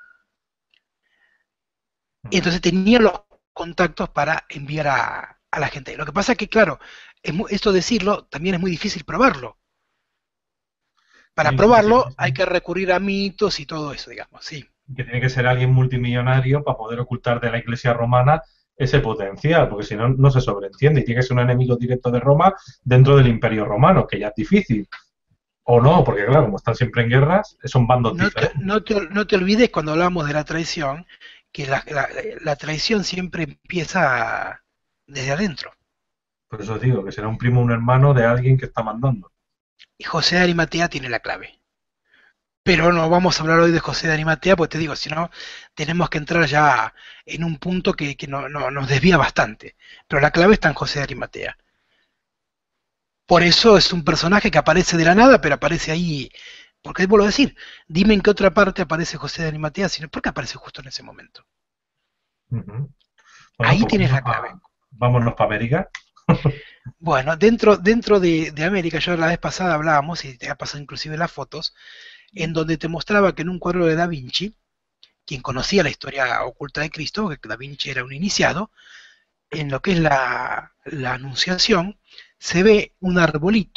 Y entonces tenía los contactos para enviar a, a la gente. Lo que pasa es que, claro, es muy, esto decirlo también es muy difícil probarlo. Para sí, probarlo sí, hay que recurrir a mitos y todo eso, digamos, sí. Que tiene que ser alguien multimillonario para poder ocultar de la Iglesia romana ese potencial, porque si no, no se sobreentiende, y tiene que ser un enemigo directo de Roma dentro del Imperio Romano, que ya es difícil. O no, porque claro, como están siempre en guerras, son bandos no diferentes. Te, no, te, no te olvides cuando hablamos de la traición, que la, la, la traición siempre empieza desde adentro. Por eso digo, que será un primo o un hermano de alguien que está mandando. Y José de Arimatea tiene la clave. Pero no vamos a hablar hoy de José de Arimatea, porque te digo, si no, tenemos que entrar ya en un punto que, que no, no, nos desvía bastante. Pero la clave está en José de Arimatea. Por eso es un personaje que aparece de la nada, pero aparece ahí. Porque vuelvo a decir, dime en qué otra parte aparece José de Arimatea, sino ¿por qué aparece justo en ese momento? Uh -huh. Bueno, ahí pues tienes la clave. Pa, vámonos para América. Bueno, dentro, dentro de, de América, yo la vez pasada hablábamos, y te ha pasado inclusive las fotos, en donde te mostraba que en un cuadro de Da Vinci, quien conocía la historia oculta de Cristo, que Da Vinci era un iniciado, en lo que es la, la Anunciación, se ve un arbolito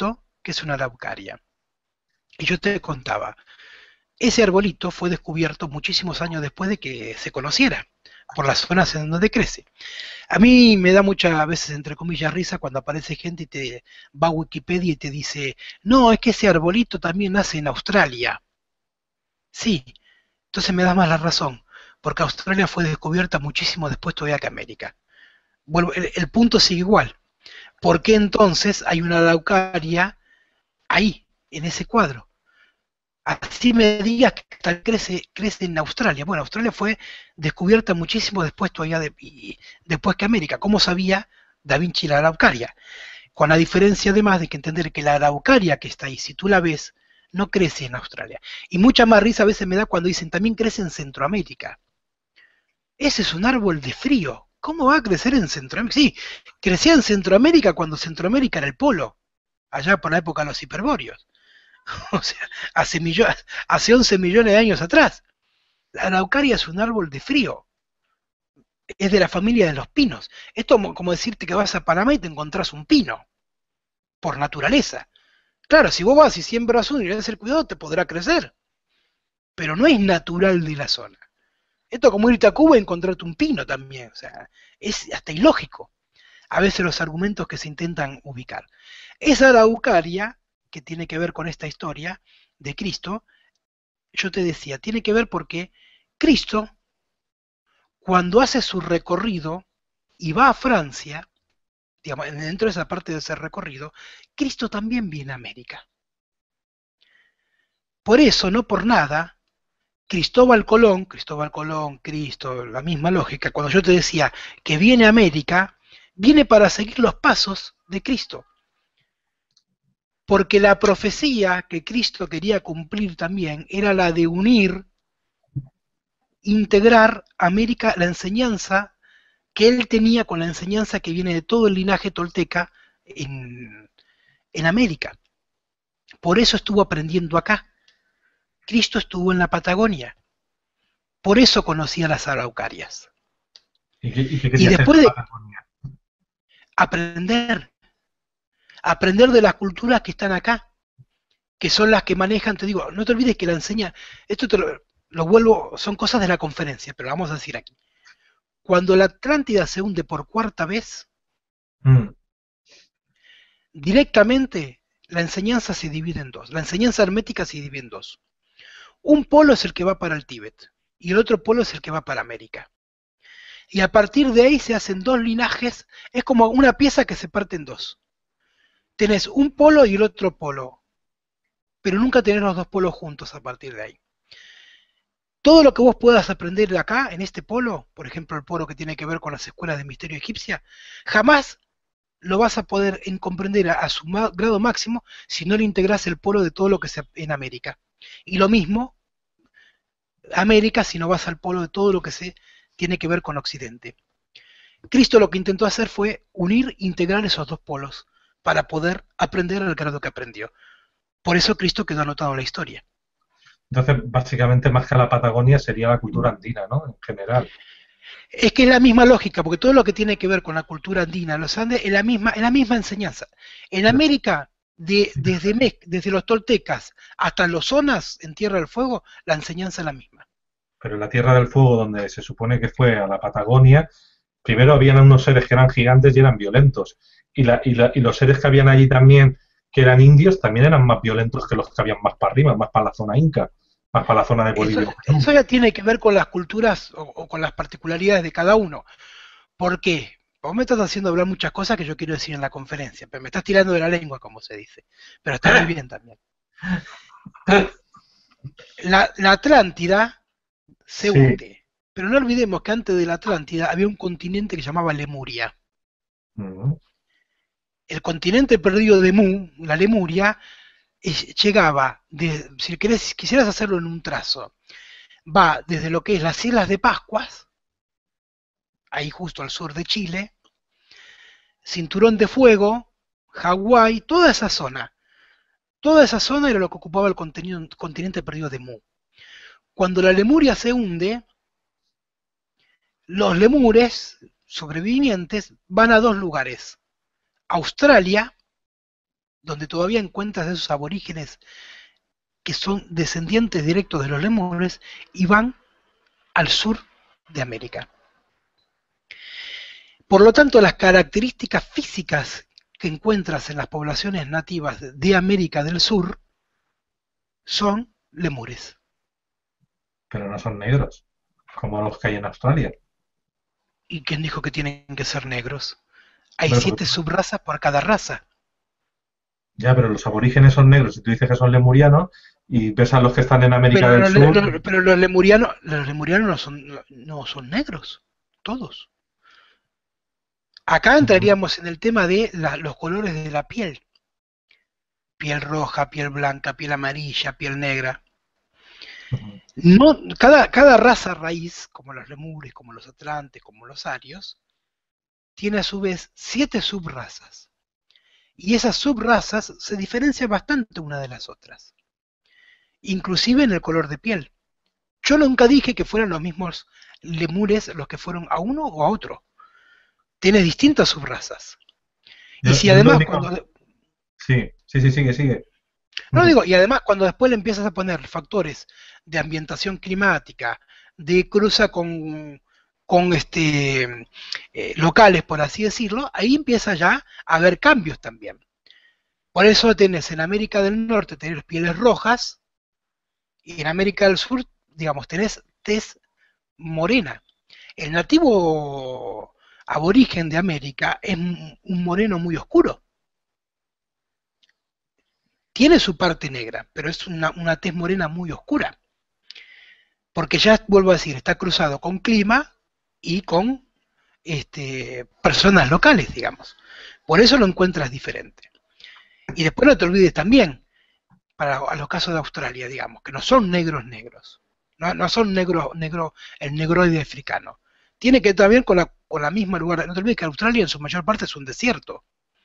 que es una araucaria. Y yo te contaba, ese arbolito fue descubierto muchísimos años después de que se conociera, por las zonas en donde crece. A mí me da muchas veces, entre comillas, risa cuando aparece gente y te va a Wikipedia y te dice, no, es que ese arbolito también nace en Australia. Sí, entonces me da más la razón, porque Australia fue descubierta muchísimo después todavía que América. Bueno, el, el punto sigue igual. ¿Por qué entonces hay una araucaria ahí, en ese cuadro? Así me digas que tal crece, crece en Australia. Bueno, Australia fue descubierta muchísimo después todavía de, y, después que América. ¿Cómo sabía Da Vinci la araucaria? Con la diferencia además de que entender que la araucaria que está ahí, si tú la ves, no crece en Australia. Y mucha más risa a veces me da cuando dicen también crece en Centroamérica. Ese es un árbol de frío. ¿Cómo va a crecer en Centroamérica? Sí, crecía en Centroamérica cuando Centroamérica era el polo, allá por la época de los hiperbóreos. O sea, hace, millones, hace once millones de años atrás. La araucaria es un árbol de frío. Es de la familia de los pinos. Esto es como decirte que vas a Panamá y te encontrás un pino, por naturaleza. Claro, si vos vas y siembras uno y le das el cuidado, te podrá crecer. Pero no es natural de la zona. Esto es como irte a Cuba y encontrarte un pino también. O sea, es hasta ilógico a veces los argumentos que se intentan ubicar. Esa araucaria, que tiene que ver con esta historia de Cristo, yo te decía, tiene que ver porque Cristo, cuando hace su recorrido y va a Francia, digamos, dentro de esa parte de ese recorrido, Cristo también viene a América. Por eso, no por nada, Cristóbal Colón, Cristóbal Colón, Cristo, la misma lógica, cuando yo te decía que viene a América, viene para seguir los pasos de Cristo. Porque la profecía que Cristo quería cumplir también era la de unir, integrar América, la enseñanza que él tenía con la enseñanza que viene de todo el linaje tolteca en, en América. Por eso estuvo aprendiendo acá. Cristo estuvo en la Patagonia. Por eso conocía las araucarias. ¿Y, qué, y, qué y después de de aprender, aprender de las culturas que están acá, que son las que manejan, te digo, no te olvides que la enseña, esto te lo, lo vuelvo, son cosas de la conferencia, pero lo vamos a decir aquí. Cuando la Atlántida se hunde por cuarta vez, mm. directamente la enseñanza se divide en dos, la enseñanza hermética se divide en dos. Un polo es el que va para el Tíbet, y el otro polo es el que va para América. Y a partir de ahí se hacen dos linajes, es como una pieza que se parte en dos. Tenés un polo y el otro polo, pero nunca tenés los dos polos juntos a partir de ahí. Todo lo que vos puedas aprender de acá, en este polo, por ejemplo el polo que tiene que ver con las escuelas de misterio egipcia, jamás lo vas a poder en comprender a, a su ma grado máximo si no le integras el polo de todo lo que se en América. Y lo mismo, América, si no vas al polo de todo lo que se tiene que ver con Occidente. Cristo lo que intentó hacer fue unir, integrar esos dos polos para poder aprender al grado que aprendió. Por eso Cristo quedó anotado en la historia. Entonces, básicamente, más que la Patagonia sería la cultura andina, ¿no? En general. Es que es la misma lógica, porque todo lo que tiene que ver con la cultura andina, los Andes, es la misma, es la misma enseñanza. En América, de, desde, Mec, desde los toltecas hasta los zonas en Tierra del Fuego, la enseñanza es la misma. Pero en la Tierra del Fuego, donde se supone que fue a la Patagonia, primero habían unos seres que eran gigantes y eran violentos. Y, la, y, la, y los seres que habían allí también, que eran indios, también eran más violentos que los que habían más para arriba, más para la zona inca, más para la zona de Bolivia. Eso, eso ya tiene que ver con las culturas o, o con las particularidades de cada uno. ¿Por qué? Vos me estás haciendo hablar muchas cosas que yo quiero decir en la conferencia, pero me estás tirando de la lengua, como se dice. Pero está muy bien también. La, la Atlántida se sí. hunde. Pero no olvidemos que antes de la Atlántida había un continente que se llamaba Lemuria. Uh-huh. El continente perdido de Mu, la Lemuria, es, llegaba, de, si querés, quisieras hacerlo en un trazo, va desde lo que es las Islas de Pascuas, ahí justo al sur de Chile, Cinturón de Fuego, Hawái, toda esa zona. Toda esa zona era lo que ocupaba el continente perdido de Mu. Cuando la Lemuria se hunde, los lemures sobrevivientes van a dos lugares. Australia, donde todavía encuentras esos aborígenes que son descendientes directos de los lemures y van al sur de América. Por lo tanto, las características físicas que encuentras en las poblaciones nativas de América del Sur son lemures. Pero no son negros, como los que hay en Australia. ¿Y quién dijo que tienen que ser negros? Hay Pero, siete subrazas por cada raza. ya, pero los aborígenes son negros y tú dices que son lemurianos y ves a los que están en América Pero del los, Sur. los- pero los lemurianos, los lemurianos no son, no, no son negros, todos. Acá entraríamos en el tema de la- los colores de la piel. Piel roja, piel blanca, piel amarilla, piel negra. Ujú. No, cada, cada raza raíz, como los lemures, como los atlantes, como los arios, tiene a su vez siete subrazas. Y esas subrazas se diferencian bastante una de las otras, inclusive en el color de piel. Yo nunca dije que fueran los mismos lemures los que fueron a uno o a otro. Tiene distintas subrazas. Y Yo, si yo lo además único. cuando Sí, sí, sí, sigue, sigue. no Ujú. digo, y además cuando después le empiezas a poner factores de ambientación climática, de cruza con, con este, eh, locales, por así decirlo, ahí empieza ya a haber cambios también. Por eso tenés en América del Norte tenés pieles rojas y en América del Sur, digamos, tenés tez morena. El nativo aborigen de América es un moreno muy oscuro. Tiene su parte negra, pero es una, una tez morena muy oscura. Porque ya, vuelvo a decir, está cruzado con clima y con este, personas locales, digamos. Por eso lo encuentras diferente. Y después no te olvides también, para a los casos de Australia, digamos, que no son negros negros, no, no son negros, negro, el negroide africano. Tiene que ver también con la, con la misma lugar. No te olvides que Australia en su mayor parte es un desierto,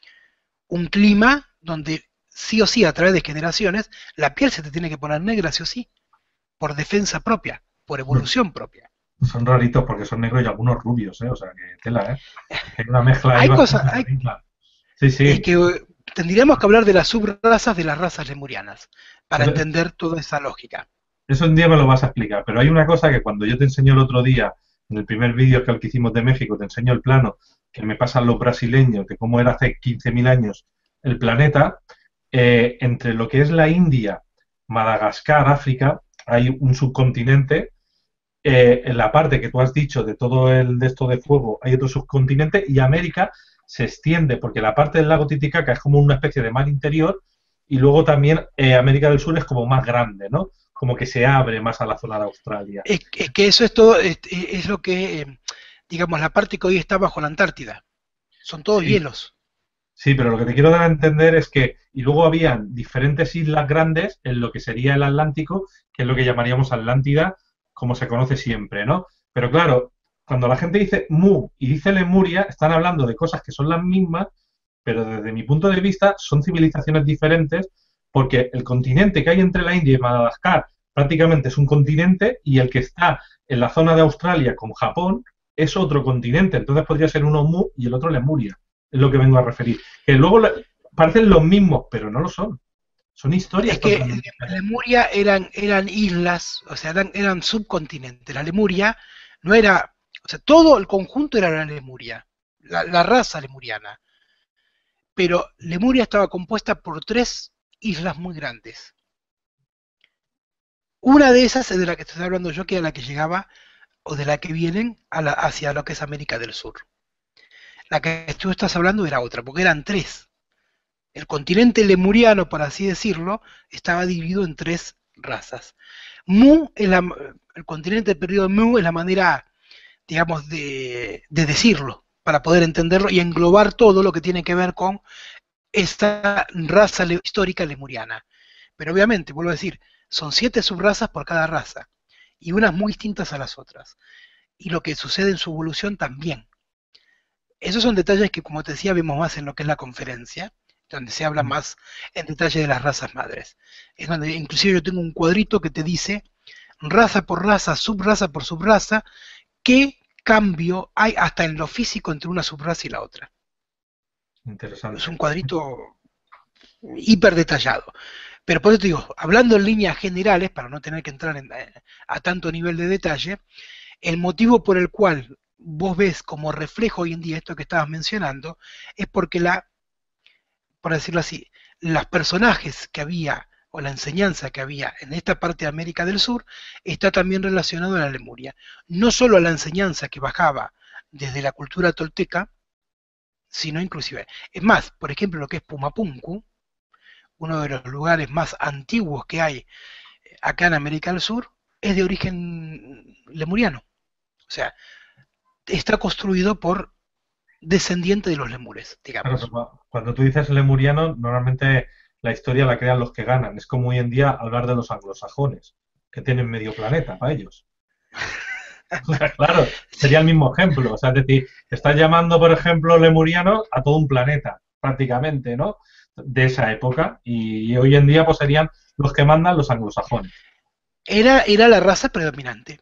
un clima donde sí o sí, a través de generaciones, la piel se te tiene que poner negra sí o sí, por defensa propia, por evolución propia. Son raritos porque son negros y algunos rubios, ¿eh? O sea, que tela, ¿eh? Hay una mezcla ahí Hay cosas, bastante hay, rarita. Sí, es sí. que eh, tendríamos que hablar de las subrazas de las razas lemurianas para Eso, entender toda esa lógica. eso un día me lo vas a explicar. Pero hay una cosa que cuando yo te enseño el otro día, en el primer vídeo que, al que hicimos de México, te enseño el plano que me pasan los brasileños, de cómo era hace quince mil años el planeta, eh, entre lo que es la India, Madagascar, África, hay un subcontinente. Eh, en la parte que tú has dicho de todo el de esto de fuego, hay otro subcontinente y América se extiende, porque la parte del lago Titicaca es como una especie de mar interior y luego también eh, América del Sur es como más grande, ¿no? Como que se abre más a la zona de Australia. Es, es que eso es todo, es, es lo que, eh, digamos, la parte que hoy está bajo la Antártida. Son todos Sí, hielos. sí, pero lo que te quiero dar a entender es que, y luego habían diferentes islas grandes en lo que sería el Atlántico, que es lo que llamaríamos Atlántida, como se conoce siempre, ¿no? Pero claro, cuando la gente dice Mu y dice Lemuria, están hablando de cosas que son las mismas, pero desde mi punto de vista son civilizaciones diferentes, porque el continente que hay entre la India y Madagascar prácticamente es un continente y el que está en la zona de Australia con Japón es otro continente. Entonces podría ser uno Mu y el otro Lemuria, es lo que vengo a referir. Que luego le- parecen los mismos, pero no lo son. Son Es historias que totalmente diferentes. Lemuria eran, eran islas, o sea, eran, eran subcontinentes. La Lemuria no era, o sea, todo el conjunto era la Lemuria, la, la raza lemuriana. Pero Lemuria estaba compuesta por tres islas muy grandes. Una de esas es de la que estoy hablando yo, que era la que llegaba o de la que vienen a la, hacia lo que es América del Sur. La que tú estás hablando era otra, porque eran tres. El continente lemuriano, por así decirlo, estaba dividido en tres razas. Mu, es la, el continente del periodo Mu es la manera, digamos, de, de decirlo, para poder entenderlo y englobar todo lo que tiene que ver con esta raza le, histórica lemuriana. Pero obviamente, vuelvo a decir, son siete subrazas por cada raza, y unas muy distintas a las otras. Y lo que sucede en su evolución también. Esos son detalles que, como te decía, vemos más en lo que es la conferencia, donde se habla más en detalle de las razas madres. Es donde inclusive yo tengo un cuadrito que te dice raza por raza, subraza por subraza, qué cambio hay hasta en lo físico entre una subraza y la otra. Es Interesante. un cuadrito hiper detallado. Pero por eso te digo, hablando en líneas generales, para no tener que entrar en, eh, a tanto nivel de detalle, el motivo por el cual vos ves como reflejo hoy en día esto que estabas mencionando, es porque la, por decirlo así, los personajes que había o la enseñanza que había en esta parte de América del Sur está también relacionado a la Lemuria. No solo a la enseñanza que bajaba desde la cultura tolteca, sino inclusive. Es más, por ejemplo, lo que es Pumapunku, uno de los lugares más antiguos que hay acá en América del Sur, es de origen lemuriano. O sea, está construido por descendientes de los lemures, digamos. Claro, cuando tú dices lemuriano, normalmente la historia la crean los que ganan. Es como hoy en día hablar de los anglosajones, que tienen medio planeta para ellos. O sea, claro, sería el mismo ejemplo. O sea, es decir, estás llamando, por ejemplo, lemurianos a todo un planeta, prácticamente, ¿no? De esa época. Y hoy en día, pues serían los que mandan los anglosajones. Era, era la raza predominante.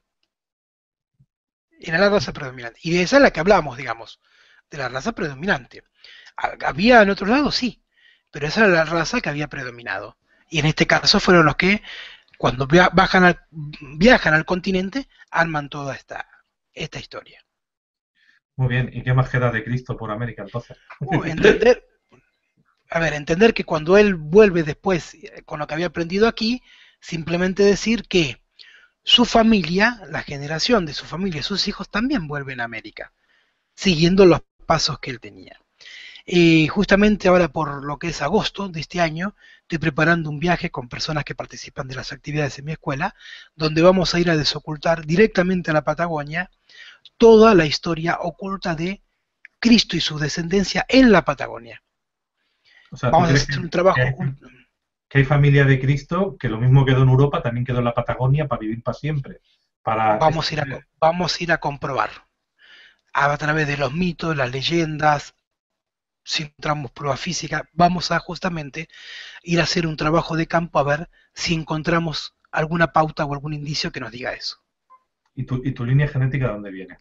Era la raza predominante. Y de esa es la que hablamos, digamos. De la raza predominante. ¿Había en otros lados? Sí. Pero esa era la raza que había predominado. Y en este caso fueron los que, cuando bajan al, viajan al continente, arman toda esta, esta historia. Muy bien. ¿Y qué más queda de Cristo por América, entonces? Uh, entender, a ver, entender que cuando él vuelve después con lo que había aprendido aquí, simplemente decir que su familia, la generación de su familia, sus hijos también vuelven a América, siguiendo los pasos que él tenía. Y justamente ahora, por lo que es agosto de este año, estoy preparando un viaje con personas que participan de las actividades en mi escuela, donde vamos a ir a desocultar directamente a la Patagonia toda la historia oculta de Cristo y su descendencia en la Patagonia. O sea, vamos a hacer un trabajo. Que, que hay familia de Cristo que lo mismo quedó en Europa, también quedó en la Patagonia para vivir para siempre. Para vamos, a ir a, vamos a ir a comprobar a través de los mitos, las leyendas. Si encontramos prueba física, vamos a justamente ir a hacer un trabajo de campo a ver si encontramos alguna pauta o algún indicio que nos diga eso. ¿Y tu, y tu línea genética de dónde viene?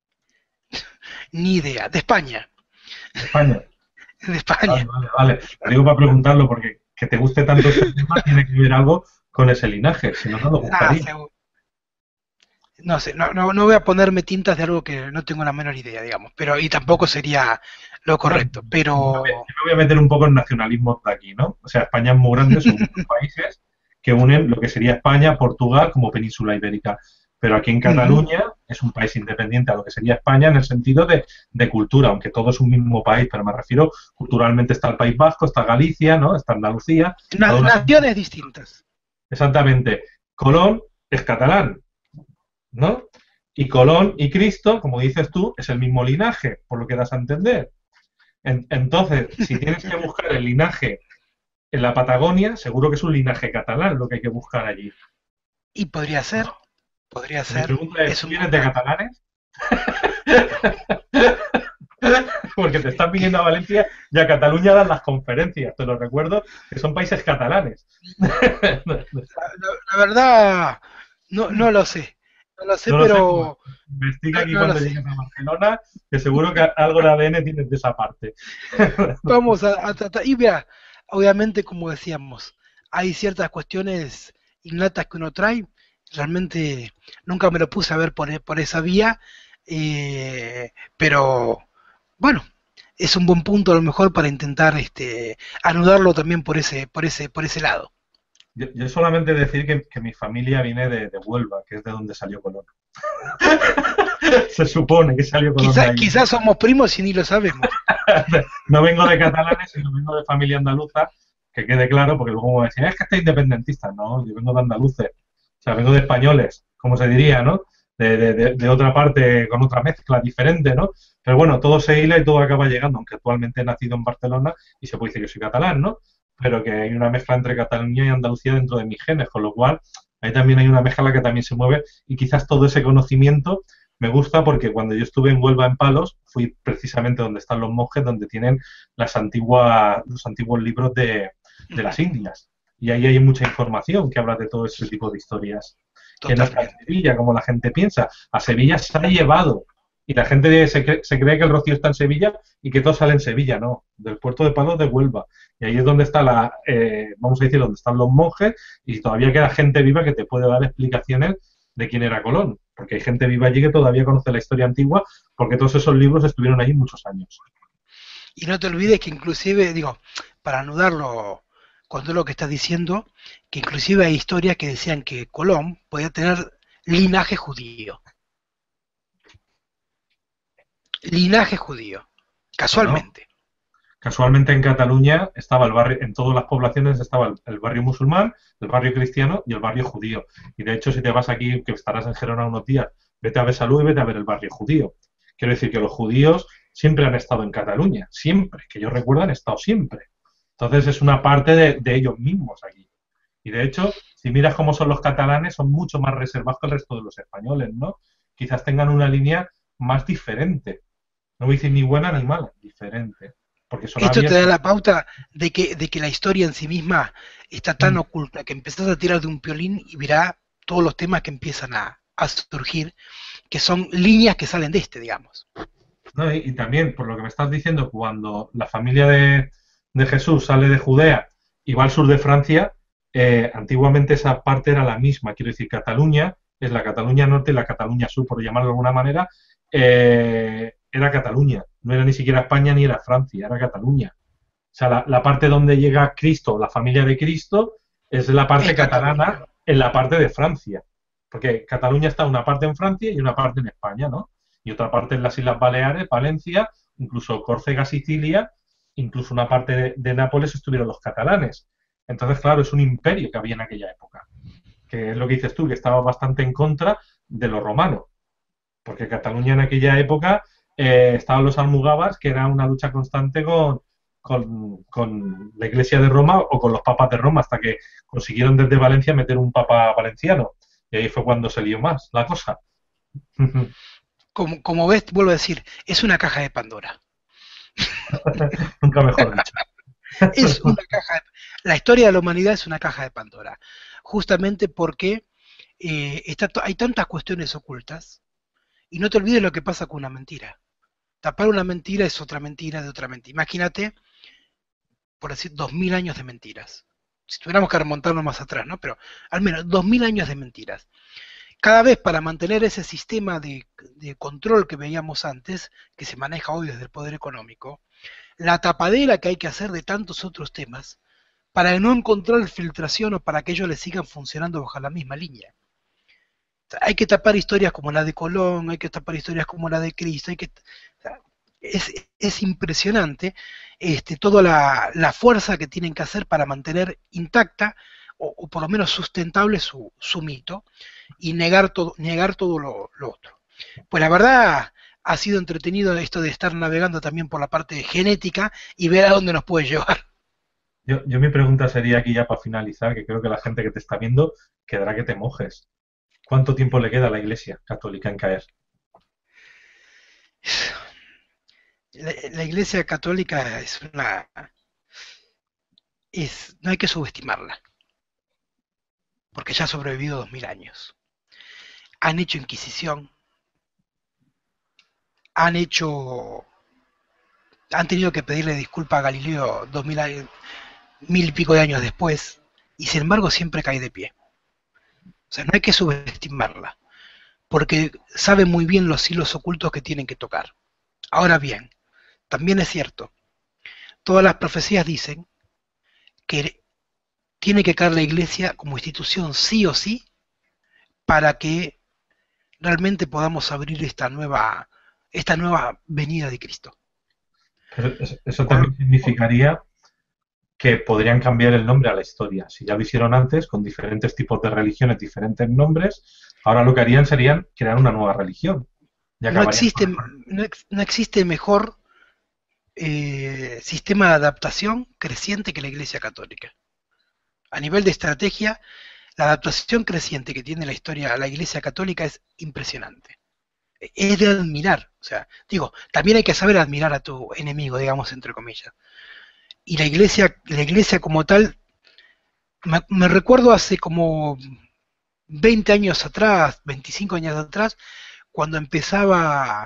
Ni idea, de España. ¿De España? De España. Vale, vale, vale. Lo digo para preguntarlo porque que te guste tanto ese tema tiene que ver algo con ese linaje, si no, no lo gustaría. Ah, no sé, no, no, no voy a ponerme tintas de algo que no tengo la menor idea, digamos, pero y tampoco sería lo correcto, pero... Yo me voy a meter un poco en nacionalismo de aquí, ¿no? O sea, España es muy grande, son muchos países que unen lo que sería España, Portugal como península ibérica, pero aquí en Cataluña uh-huh. es un país independiente a lo que sería España en el sentido de, de cultura, aunque todo es un mismo país, pero me refiero, culturalmente está el País Vasco, está Galicia, ¿no? Está Andalucía. Nas, naciones distintas. Exactamente. Colón es catalán, ¿no? Y Colón y Cristo, como dices tú, es el mismo linaje, por lo que das a entender. En, entonces, si tienes que buscar el linaje en la Patagonia, seguro que es un linaje catalán lo que hay que buscar allí. Y podría ser, podría ser. Mi pregunta es, ¿tú vienes de catalanes? Porque te están viniendo a Valencia y a Cataluña dan las conferencias, te lo recuerdo, que son países catalanes. La, la, la verdad, no, no lo sé. No lo sé, no lo pero... Sé, investiga aquí no, no cuando llegues a Barcelona, que seguro que algo de A D N tienes de esa parte. Vamos a, a tratar... Y vea, obviamente, como decíamos, hay ciertas cuestiones innatas que uno trae. Realmente nunca me lo puse a ver por, por esa vía, eh, pero bueno, es un buen punto a lo mejor para intentar este, anudarlo también por ese, por ese, por ese lado. Yo, yo solamente decir que, que mi familia viene de, de Huelva, que es de donde salió Colón. Se supone que salió Colón. Quizá, quizás somos primos y ni lo sabemos. No vengo de catalanes, sino vengo de familia andaluza, que quede claro, porque luego me decían, es que está independentista. No, yo vengo de andaluces, o sea, vengo de españoles, como se diría, ¿no? De, de, de, de otra parte, con otra mezcla diferente, ¿no? Pero bueno, todo se hila y todo acaba llegando, aunque actualmente he nacido en Barcelona y se puede decir que soy catalán, ¿no? Pero que hay una mezcla entre Cataluña y Andalucía dentro de mis genes, con lo cual ahí también hay una mezcla que también se mueve y quizás todo ese conocimiento me gusta porque cuando yo estuve en Huelva en Palos fui precisamente donde están los monjes, donde tienen las antiguas, los antiguos libros de, de las Indias y ahí hay mucha información que habla de todo ese tipo de historias. Que no está en Sevilla, como la gente piensa. A Sevilla se ha llevado Y la gente se cree, se cree que el Rocío está en Sevilla y que todo sale en Sevilla, no, del puerto de Palos de Huelva. Y ahí es donde está la, eh, vamos a decir, donde están los monjes y todavía queda gente viva que te puede dar explicaciones de quién era Colón, porque hay gente viva allí que todavía conoce la historia antigua, porque todos esos libros estuvieron ahí muchos años. Y no te olvides que inclusive, digo, para anudarlo con todo lo que estás diciendo, que inclusive hay historias que decían que Colón podía tener linaje judío. Linaje judío, casualmente. Bueno, casualmente en Cataluña estaba el barrio, en todas las poblaciones estaba el, el barrio musulmán, el barrio cristiano y el barrio judío. Y de hecho, si te vas aquí, que estarás en Gerona unos días, vete a ver Salud y vete a ver el barrio judío. Quiero decir que los judíos siempre han estado en Cataluña, siempre, que yo recuerdo han estado siempre. Entonces es una parte de, de ellos mismos aquí. Y de hecho, si miras cómo son los catalanes, son mucho más reservados que el resto de los españoles, ¿no? Quizás tengan una línea más diferente. No voy a decir ni buena ni mala, diferente. Porque son Esto te da abiertos. la pauta de que, de que la historia en sí misma está tan Mm. oculta que empezás a tirar de un piolín y verás todos los temas que empiezan a, a surgir, que son líneas que salen de este, digamos. No, y, y también, por lo que me estás diciendo, cuando la familia de, de Jesús sale de Judea y va al sur de Francia, eh, antiguamente esa parte era la misma. Quiero decir, Cataluña es la Cataluña norte y la Cataluña sur, por llamarlo de alguna manera, eh, era Cataluña. No era ni siquiera España ni era Francia, era Cataluña. O sea, la, la parte donde llega Cristo, la familia de Cristo, es la parte Es catalana Cataluña. en la parte de Francia. Porque Cataluña está una parte en Francia y una parte en España, ¿no? Y otra parte en las Islas Baleares, Valencia, incluso Córcega, Sicilia, incluso una parte de, de Nápoles estuvieron los catalanes. Entonces, claro, es un imperio que había en aquella época, que es lo que dices tú, que estaba bastante en contra de los romanos, porque Cataluña en aquella época eh, estaban los almugabas, que era una lucha constante con, con, con la Iglesia de Roma o con los papas de Roma, hasta que consiguieron desde Valencia meter un papa valenciano, y ahí fue cuando se lió más la cosa. Como, como ves, vuelvo a decir, es una caja de Pandora. Nunca mejor dicho. Es una caja de, la historia de la humanidad es una caja de Pandora, justamente porque eh, está, hay tantas cuestiones ocultas, y no te olvides lo que pasa con una mentira. Tapar una mentira es otra mentira de otra mentira. Imagínate, por decir, dos mil años de mentiras. Si tuviéramos que remontarnos más atrás, ¿no? Pero al menos dos mil años de mentiras. Cada vez para mantener ese sistema de, de control que veíamos antes, que se maneja hoy desde el poder económico, la tapadera que hay que hacer de tantos otros temas, para no encontrar filtración o para que ellos les sigan funcionando bajo la misma línea. Hay que tapar historias como la de Colón, hay que tapar historias como la de Cristo, hay que, es, es impresionante este, toda la, la fuerza que tienen que hacer para mantener intacta o, o por lo menos sustentable su, su mito y negar todo, negar todo lo, lo otro. Pues la verdad ha sido entretenido esto de estar navegando también por la parte genética y ver a dónde nos puede llevar. Yo, yo mi pregunta sería aquí ya para finalizar, que creo que la gente que te está viendo quedará que te mojes. ¿Cuánto tiempo le queda a la Iglesia Católica en caer? La, la Iglesia Católica es una... Es, no hay que subestimarla, porque ya ha sobrevivido dos mil años. Han hecho Inquisición, han hecho... Han tenido que pedirle disculpas a Galileo dos mil, mil y pico de años después, y sin embargo siempre cae de pie. O sea, no hay que subestimarla, porque sabe muy bien los hilos ocultos que tienen que tocar. Ahora bien, también es cierto, todas las profecías dicen que tiene que caer la Iglesia como institución sí o sí para que realmente podamos abrir esta nueva, esta nueva venida de Cristo. Pero eso, eso también significaría que podrían cambiar el nombre a la historia. Si ya lo hicieron antes, con diferentes tipos de religiones, diferentes nombres, ahora lo que harían serían crear una nueva religión. Y no, existe, no, no existe mejor eh, sistema de adaptación creciente que la Iglesia Católica. A nivel de estrategia, la adaptación creciente que tiene la historia la Iglesia Católica es impresionante. Es de admirar. O sea, digo, también hay que saber admirar a tu enemigo, digamos, entre comillas. Y la iglesia, la iglesia como tal, me, me recuerdo hace como veinte años atrás, veinticinco años atrás, cuando empezaba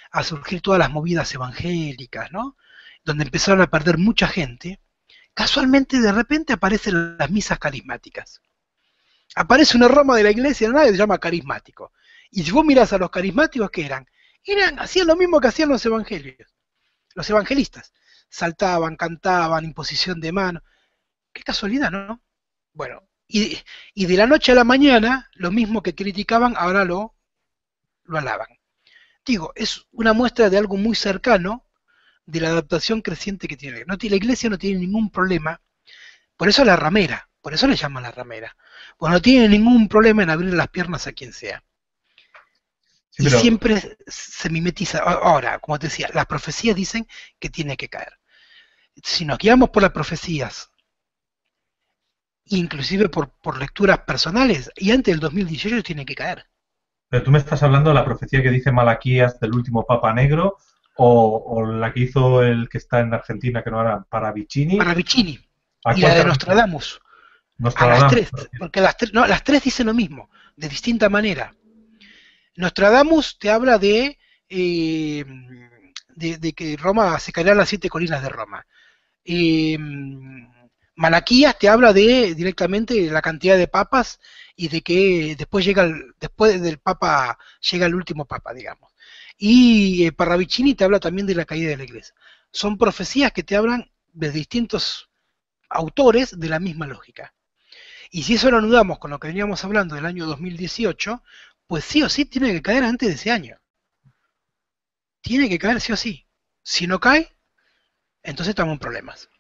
a surgir todas las movidas evangélicas, ¿no? Donde empezaron a perder mucha gente, casualmente de repente aparecen las misas carismáticas. Aparece una rama de la iglesia, nadie se llama carismático. Y si vos mirás a los carismáticos, ¿qué eran? Eran, hacían lo mismo que hacían los evangelios, los evangelistas. Saltaban, cantaban, imposición de mano. Qué casualidad, ¿no? Bueno, y, y de la noche a la mañana, lo mismo que criticaban, ahora lo, lo alaban. Digo, es una muestra de algo muy cercano de la adaptación creciente que tiene. No, la iglesia no tiene ningún problema, por eso la ramera, por eso le llaman la ramera, pues no tiene ningún problema en abrir las piernas a quien sea. Sí, y pero... siempre se mimetiza. Ahora, como te decía, las profecías dicen que tiene que caer. Si nos guiamos por las profecías, inclusive por, por lecturas personales, y antes del dos mil dieciocho tiene que caer. Pero tú me estás hablando de la profecía que dice Malaquías del último Papa Negro, o, o la que hizo el que está en Argentina, que no era Paravicini. Paravicini. Y la de Nostradamus. Nostradamus. A las tres, porque las tres, no, las tres dicen lo mismo, de distinta manera. Nostradamus te habla de, eh, de, de que Roma se caerá las siete colinas de Roma. Eh, Malaquías te habla de directamente la cantidad de papas y de que después llega el, después del papa llega el último papa, digamos. Y eh, Paravicini te habla también de la caída de la iglesia. Son profecías que te hablan de distintos autores de la misma lógica. Y si eso lo anudamos con lo que veníamos hablando del año dos mil dieciocho, pues sí o sí tiene que caer antes de ese año. Tiene que caer sí o sí. Si no cae, entonces estamos en problemas.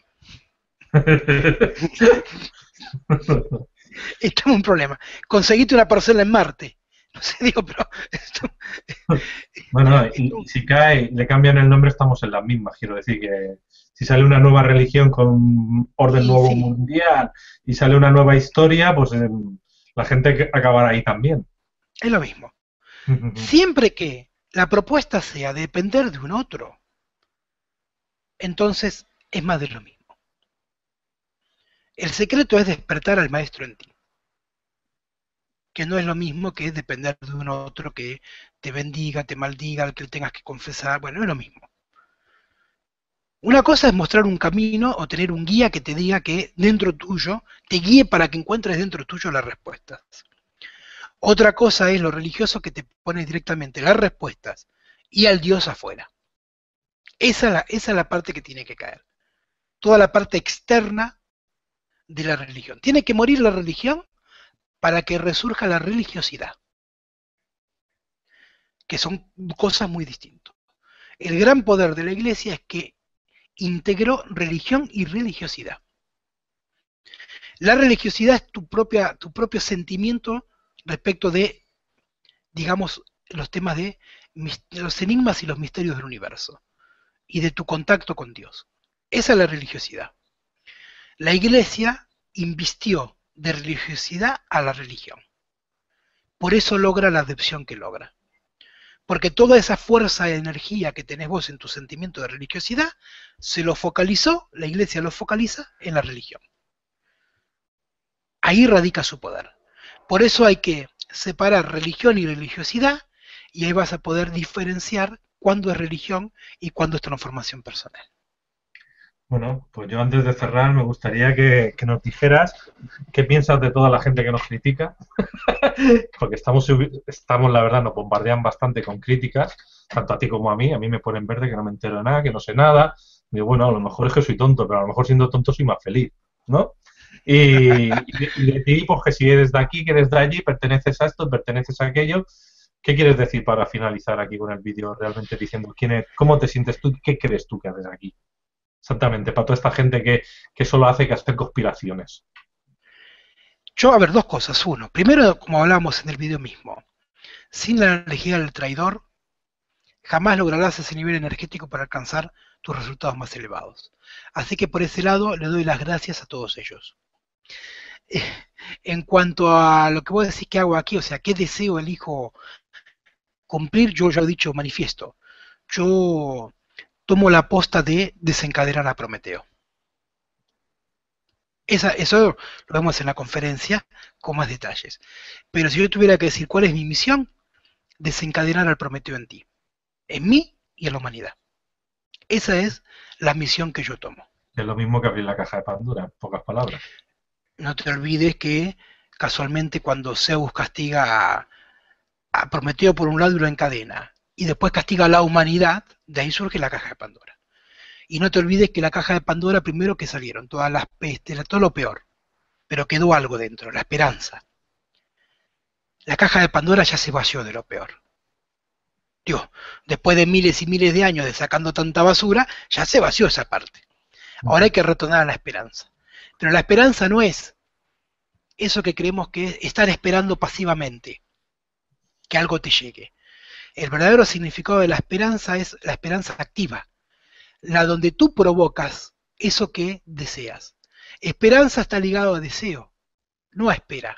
Estamos en problemas. Conseguiste una parcela en Marte. No sé, digo, pero... Esto... Bueno, y si cae, le cambian el nombre, estamos en las mismas. Quiero decir que si sale una nueva religión con orden sí, nuevo sí. mundial y sale una nueva historia, pues eh, la gente acabará ahí también. Es lo mismo. Siempre que la propuesta sea depender de un otro, entonces es más de lo mismo. El secreto es despertar al maestro en ti, que no es lo mismo que depender de un otro que te bendiga, te maldiga, al que tengas que confesar, bueno, es lo mismo. Una cosa es mostrar un camino o tener un guía que te diga que dentro tuyo, te guíe para que encuentres dentro tuyo las respuestas. Otra cosa es lo religioso que te pone directamente las respuestas y al Dios afuera. Esa es la, esa es la parte que tiene que caer. Toda la parte externa de la religión. Tiene que morir la religión para que resurja la religiosidad. Que son cosas muy distintas. El gran poder de la iglesia es que integró religión y religiosidad. La religiosidad es tu, propia, tu propio sentimiento respecto de, digamos, los temas de los enigmas y los misterios del universo y de tu contacto con Dios. Esa es la religiosidad. La iglesia invistió de religiosidad a la religión. Por eso logra la adopción que logra. Porque toda esa fuerza de energía que tenés vos en tu sentimiento de religiosidad, se lo focalizó, la iglesia lo focaliza en la religión. Ahí radica su poder. Por eso hay que separar religión y religiosidad, y ahí vas a poder diferenciar cuándo es religión y cuándo es transformación personal. Bueno, pues yo antes de cerrar me gustaría que, que nos dijeras qué piensas de toda la gente que nos critica, porque estamos, estamos, la verdad, nos bombardean bastante con críticas, tanto a ti como a mí. A mí me ponen verde que no me entero de nada, que no sé nada. Digo, bueno, a lo mejor es que soy tonto, pero a lo mejor siendo tonto soy más feliz, ¿no? Y, y, de, y de ti, pues que si eres de aquí, que eres de allí, perteneces a esto, perteneces a aquello. ¿Qué quieres decir para finalizar aquí con el vídeo, realmente diciendo quién es, cómo te sientes tú, qué crees tú que haces aquí? Exactamente, para toda esta gente que, que solo hace que hacer conspiraciones. Yo, a ver, dos cosas. Uno, primero, como hablamos en el vídeo mismo, sin la energía del traidor, jamás lograrás ese nivel energético para alcanzar tus resultados más elevados. Así que por ese lado le doy las gracias a todos ellos. Eh, en cuanto a lo que vos decís que hago aquí, o sea, qué deseo elijo cumplir, yo ya he dicho, manifiesto. Yo tomo la posta de desencadenar a Prometeo. Esa, eso lo vemos en la conferencia con más detalles. Pero si yo tuviera que decir cuál es mi misión, desencadenar al Prometeo en ti. En mí y en la humanidad. Esa es la misión que yo tomo. Es lo mismo que abrir la caja de Pandora, en pocas palabras. No te olvides que casualmente cuando Zeus castiga a, a Prometeo por un lado y lo encadena, y después castiga a la humanidad, de ahí surge la caja de Pandora. Y no te olvides que la caja de Pandora, primero que salieron todas las pestes, todo lo peor, pero quedó algo dentro, la esperanza. La caja de Pandora ya se vació de lo peor. Dios, después de miles y miles de años de sacando tanta basura, ya se vació esa parte. Ahora hay que retornar a la esperanza. Pero la esperanza no es eso que creemos que es estar esperando pasivamente, que algo te llegue. El verdadero significado de la esperanza es la esperanza activa, la donde tú provocas eso que deseas. Esperanza está ligado a deseo, no a espera.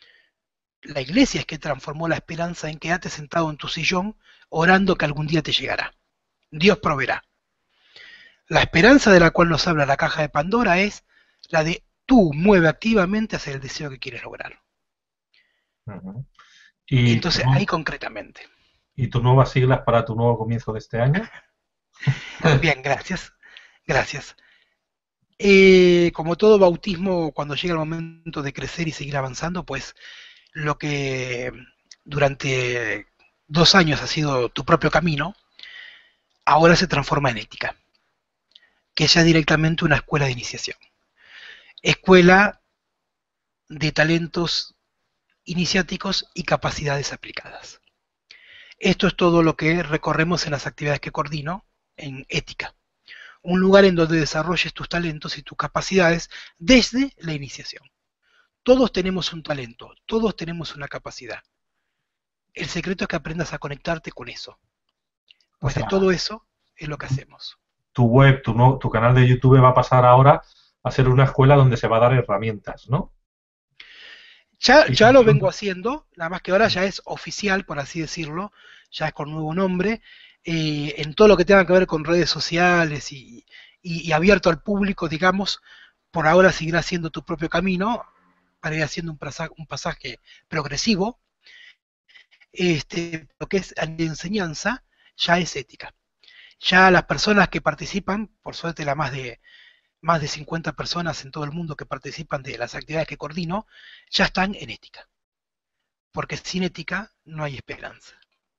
La iglesia es que transformó la esperanza en quedarte sentado en tu sillón orando que algún día te llegará. Dios proveerá. La esperanza de la cual nos habla la caja de Pandora es la de tú mueve activamente hacia el deseo que quieres lograr. Uh-huh. ¿Y entonces tu, ahí concretamente. ¿Y tus nuevas siglas para tu nuevo comienzo de este año? Bien, gracias. Gracias. Eh, como todo bautismo, cuando llega el momento de crecer y seguir avanzando, pues lo que durante dos años ha sido tu propio camino, ahora se transforma en ética, que es ya directamente una escuela de iniciación. Escuela de talentos iniciáticos y capacidades aplicadas. Esto es todo lo que recorremos en las actividades que coordino en ética. Un lugar en donde desarrolles tus talentos y tus capacidades desde la iniciación. Todos tenemos un talento, todos tenemos una capacidad. El secreto es que aprendas a conectarte con eso. Pues o sea, de todo eso es lo que hacemos. Tu web, tu, no, tu canal de YouTube va a pasar ahora a ser una escuela donde se va a dar herramientas, ¿no? Ya, ya lo vengo haciendo, nada más que ahora ya es oficial, por así decirlo, ya es con nuevo nombre, eh, en todo lo que tenga que ver con redes sociales y, y, y abierto al público, digamos, por ahora seguirá siendo tu propio camino, para ir haciendo un pasaje, un pasaje progresivo. Este, lo que es enseñanza ya es ética. Ya las personas que participan, por suerte la más de más de cincuenta personas en todo el mundo que participan de las actividades que coordino, ya están en ética. Porque sin ética no hay esperanza.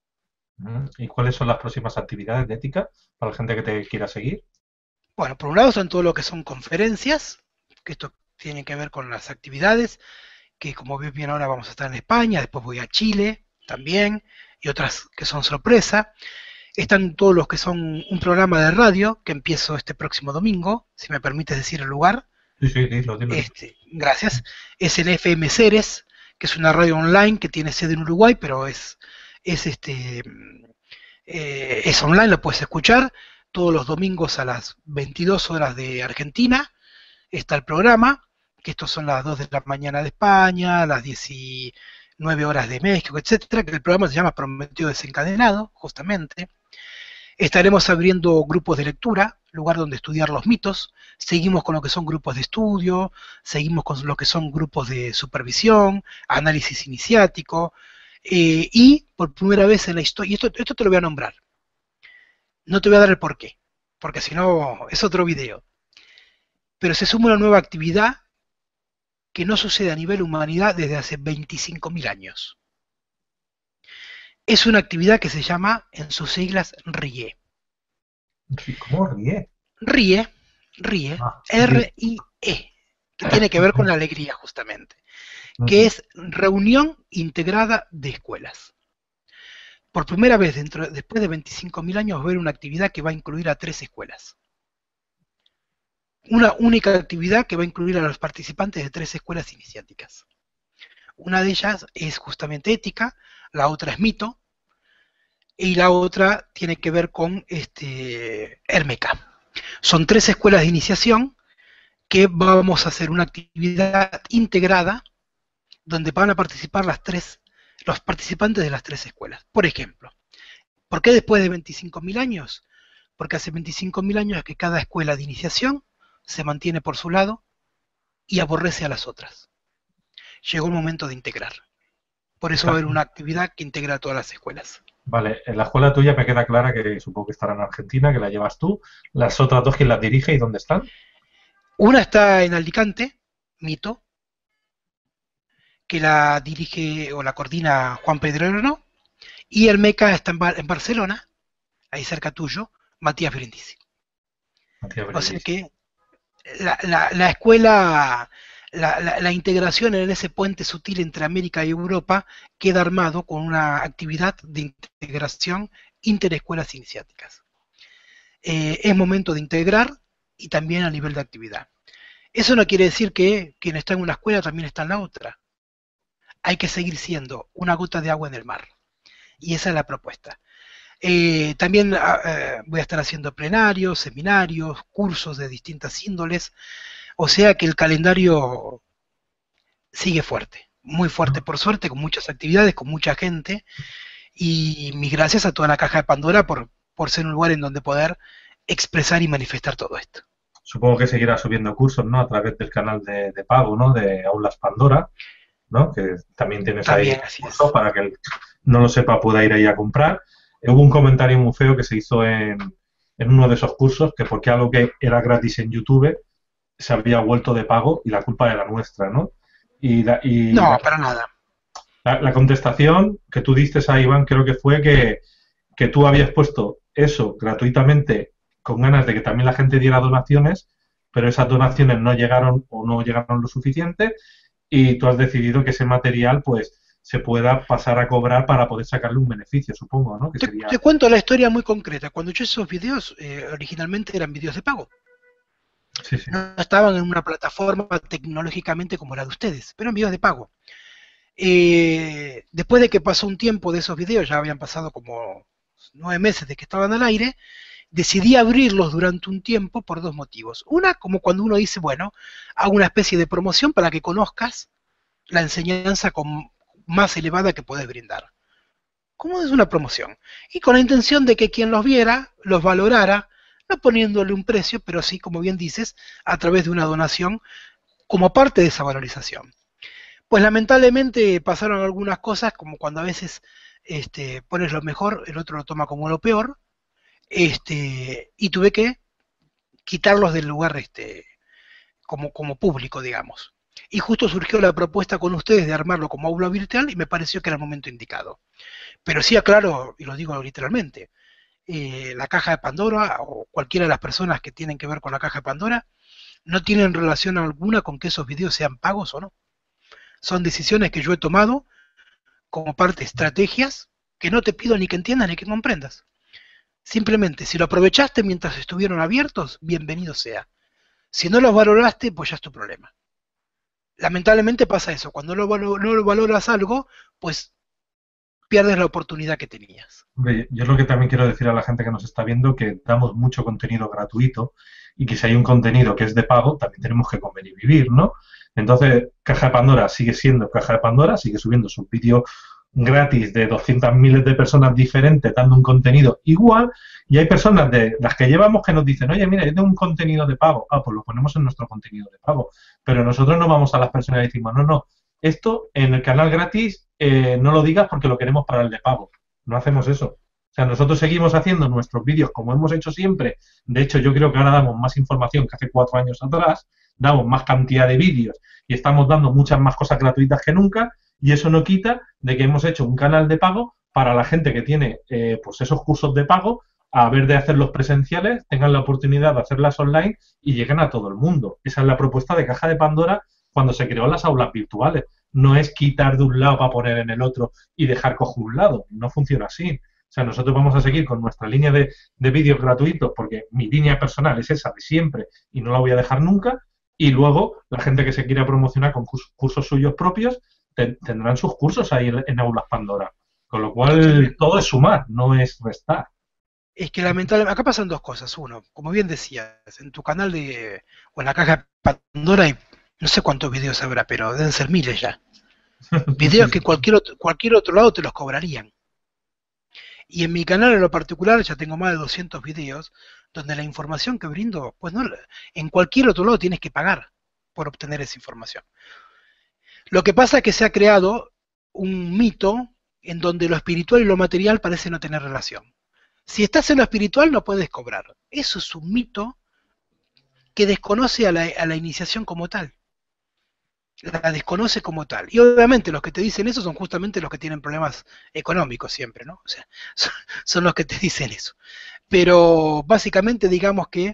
¿Y cuáles son las próximas actividades de ética para la gente que te quiera seguir? Bueno, por un lado son todo lo que son conferencias, que esto tiene que ver con las actividades, que como ves bien ahora vamos a estar en España, después voy a Chile también, y otras que son sorpresa. Están todos los que son un programa de radio, que empiezo este próximo domingo, si me permites decir el lugar. Sí, sí, dilo, dilo. Este, gracias. Es en F M Ceres, que es una radio online que tiene sede en Uruguay, pero es, es, este, eh, es online, lo puedes escuchar todos los domingos a las veintidós horas de Argentina. Está el programa, que estos son las dos de la mañana de España, las diecinueve horas de México, etcétera, que el programa se llama Prometeo Desencadenado, justamente. Estaremos abriendo grupos de lectura, lugar donde estudiar los mitos. Seguimos con lo que son grupos de estudio, seguimos con lo que son grupos de supervisión, análisis iniciático, eh, y por primera vez en la historia, y esto, esto te lo voy a nombrar, no te voy a dar el porqué, porque si no es otro video, pero se suma una nueva actividad que no sucede a nivel humanidad desde hace veinticinco mil años. Es una actividad que se llama, en sus siglas, R I E. ¿Cómo R I E? R I E, R I E, ah, R I E, que tiene que ver con la alegría justamente, que es Reunión Integrada de Escuelas. Por primera vez, dentro, después de veinticinco mil años, va a haber una actividad que va a incluir a tres escuelas. Una única actividad que va a incluir a los participantes de tres escuelas iniciáticas. Una de ellas es justamente ética, la otra es mito, y la otra tiene que ver con este, Hermeca. Son tres escuelas de iniciación que vamos a hacer una actividad integrada donde van a participar las tres, los participantes de las tres escuelas. Por ejemplo, ¿por qué después de veinticinco mil años? Porque hace veinticinco mil años que cada escuela de iniciación se mantiene por su lado y aborrece a las otras. Llegó el momento de integrar. Por eso va a haber una actividad que integra a todas las escuelas. Vale, en la escuela tuya me queda clara que supongo que estará en Argentina, que la llevas tú. Las otras dos, ¿quién las dirige y dónde están? Una está en Alicante, Mito, que la dirige o la coordina Juan Pedrero, y el MECA está en, Bar en Barcelona, ahí cerca tuyo, Matías Brindisi. Matías O sea Brindisi. que la, la, la escuela, la, la, la, integración en ese puente sutil entre América y Europa queda armado con una actividad de integración interescuelas iniciáticas. Eh, es momento de integrar y también a nivel de actividad. Eso no quiere decir que quien está en una escuela también está en la otra. Hay que seguir siendo una gota de agua en el mar. Y esa es la propuesta. Eh, también eh, voy a estar haciendo plenarios, seminarios, cursos de distintas índoles, o sea que el calendario sigue fuerte, muy fuerte por suerte, con muchas actividades, con mucha gente, y mis gracias a toda la caja de Pandora por, por ser un lugar en donde poder expresar y manifestar todo esto. Supongo que seguirá subiendo cursos, ¿no? A través del canal de, de pago, ¿no? De Aulas Pandora, ¿no? Que también tienes ahí También así cursos es. para que el no lo sepa pueda ir ahí a comprar. Eh, hubo un comentario muy feo que se hizo en, en uno de esos cursos que porque algo que era gratis en YouTube se había vuelto de pago y la culpa era nuestra, ¿no? Y la, y No, la, para nada. la, la contestación que tú diste a Iván creo que fue que, que tú habías puesto eso gratuitamente con ganas de que también la gente diera donaciones, pero esas donaciones no llegaron o no llegaron lo suficiente y tú has decidido que ese material pues se pueda pasar a cobrar para poder sacarle un beneficio, supongo, ¿no? Que Te, sería... te cuento la historia muy concreta. Cuando yo esos videos, eh, originalmente eran videos de pago. Sí, sí. No estaban en una plataforma tecnológicamente como la de ustedes, pero en videos de pago. Eh, después de que pasó un tiempo de esos videos, ya habían pasado como nueve meses de que estaban al aire, decidí abrirlos durante un tiempo por dos motivos. Una, como cuando uno dice, bueno, hago una especie de promoción para que conozcas la enseñanza con, más elevada que puedes brindar. Como es una promoción. Y con la intención de que quien los viera, los valorara, no poniéndole un precio, pero sí, como bien dices, a través de una donación como parte de esa valorización. Pues lamentablemente pasaron algunas cosas, como cuando a veces este, pones lo mejor, el otro lo toma como lo peor, este, y tuve que quitarlos del lugar este, como, como público, digamos. Y justo surgió la propuesta con ustedes de armarlo como aula virtual y me pareció que era el momento indicado. Pero sí aclaro, y lo digo literalmente, eh, la caja de Pandora o cualquiera de las personas que tienen que ver con la caja de Pandora no tienen relación alguna con que esos videos sean pagos o no. Son decisiones que yo he tomado como parte de estrategias que no te pido ni que entiendas ni que comprendas. Simplemente, si lo aprovechaste mientras estuvieron abiertos, bienvenido sea. Si no los valoraste, pues ya es tu problema. Lamentablemente pasa eso. Cuando no, no lo valoras algo, pues pierdes la oportunidad que tenías. Hombre, yo lo que también quiero decir a la gente que nos está viendo que damos mucho contenido gratuito y que si hay un contenido que es de pago, también tenemos que comer y vivir, ¿no? Entonces, Caja de Pandora sigue siendo Caja de Pandora, sigue subiendo sus vídeos gratis de doscientas miles de personas diferentes dando un contenido igual y hay personas de las que llevamos que nos dicen, oye, mira, yo tengo un contenido de pago. Ah, pues lo ponemos en nuestro contenido de pago. Pero nosotros no vamos a las personas y decimos, no, no, esto en el canal gratis eh, no lo digas porque lo queremos para el de pago. No hacemos eso. O sea, nosotros seguimos haciendo nuestros vídeos como hemos hecho siempre. De hecho, yo creo que ahora damos más información que hace cuatro años atrás, damos más cantidad de vídeos y estamos dando muchas más cosas gratuitas que nunca. Y eso no quita de que hemos hecho un canal de pago para la gente que tiene eh, pues esos cursos de pago, a ver de hacerlos presenciales, tengan la oportunidad de hacerlas online y lleguen a todo el mundo. Esa es la propuesta de Caja de Pandora cuando se creó las aulas virtuales. No es quitar de un lado para poner en el otro y dejar cojo un lado. No funciona así. O sea, nosotros vamos a seguir con nuestra línea de, de vídeos gratuitos porque mi línea personal es esa de siempre y no la voy a dejar nunca. Y luego la gente que se quiera promocionar con cursos, cursos suyos propios te, tendrán sus cursos ahí en, en Aulas Pandora. Con lo cual Totalmente. todo es sumar, no es restar. Es que lamentablemente, acá pasan dos cosas. Uno, como bien decías, en tu canal de, o en la caja de Pandora hay, no sé cuántos videos habrá, pero deben ser miles ya. Sí, Videos que sí. cualquier otro, cualquier otro lado te los cobrarían. Y en mi canal en lo particular ya tengo más de doscientos videos donde la información que brindo, pues no, en cualquier otro lado tienes que pagar por obtener esa información. Lo que pasa es que se ha creado un mito en donde lo espiritual y lo material parecen no tener relación. Si estás en lo espiritual no puedes cobrar. Eso es un mito que desconoce a la, a la iniciación como tal. La desconoce como tal. Y obviamente los que te dicen eso son justamente los que tienen problemas económicos siempre, ¿no? O sea, son, son los que te dicen eso. Pero básicamente digamos que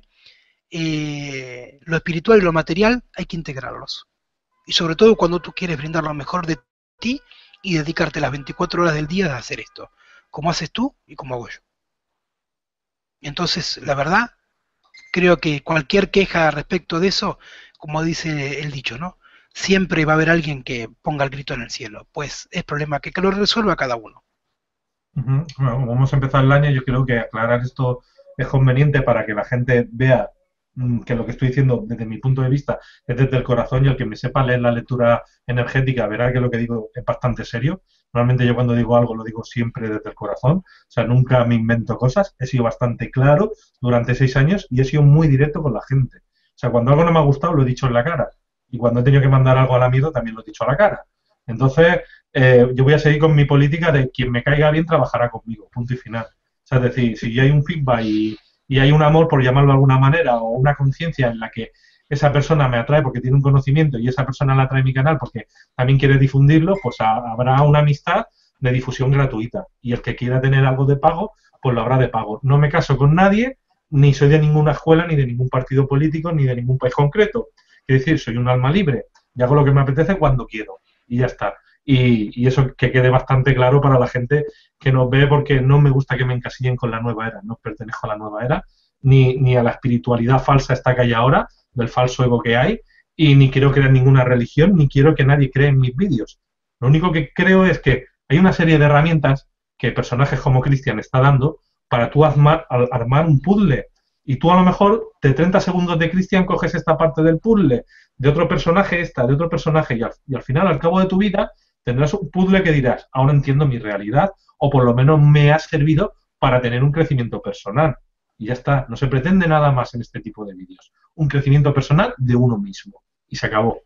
eh, lo espiritual y lo material hay que integrarlos. Y sobre todo cuando tú quieres brindar lo mejor de ti y dedicarte las veinticuatro horas del día a hacer esto, como haces tú y como hago yo. Entonces, la verdad, creo que cualquier queja respecto de eso, como dice el dicho, ¿no? Siempre va a haber alguien que ponga el grito en el cielo. Pues es problema que, que lo resuelva cada uno. Ujú. Bueno, como hemos empezado el año, yo creo que aclarar esto es conveniente para que la gente vea mm, que lo que estoy diciendo desde mi punto de vista es desde el corazón, y el que me sepa leer la lectura energética verá que lo que digo es bastante serio. Normalmente yo cuando digo algo lo digo siempre desde el corazón, o sea, nunca me invento cosas, he sido bastante claro durante seis años y he sido muy directo con la gente. O sea, cuando algo no me ha gustado lo he dicho en la cara, y cuando he tenido que mandar algo a la mierda también lo he dicho a la cara. Entonces, eh, yo voy a seguir con mi política de quien me caiga bien trabajará conmigo, punto y final. O sea, es decir, si hay un feedback y, y hay un amor, por llamarlo de alguna manera, o una conciencia en la que esa persona me atrae porque tiene un conocimiento y esa persona la atrae a mi canal porque también quiere difundirlo, pues a, habrá una amistad de difusión gratuita. Y el que quiera tener algo de pago, pues lo habrá de pago. No me caso con nadie, ni soy de ninguna escuela, ni de ningún partido político, ni de ningún país concreto. Quiero decir, soy un alma libre y hago lo que me apetece cuando quiero. Y ya está. Y, y eso que quede bastante claro para la gente que nos ve, porque no me gusta que me encasillen con la nueva era. No pertenezco a la nueva era, ni, ni a la espiritualidad falsa esta que hay ahora, del falso ego que hay, y ni quiero crear ninguna religión, ni quiero que nadie cree en mis vídeos. Lo único que creo es que hay una serie de herramientas que personajes como Cristian está dando para tú armar, armar un puzzle. Y tú a lo mejor de treinta segundos de Cristian coges esta parte del puzzle, de otro personaje esta, de otro personaje, y al, y al final, al cabo de tu vida, tendrás un puzzle que dirás, ahora entiendo mi realidad, o por lo menos me ha servido para tener un crecimiento personal. Y ya está, no se pretende nada más en este tipo de vídeos. Un crecimiento personal de uno mismo. Y se acabó.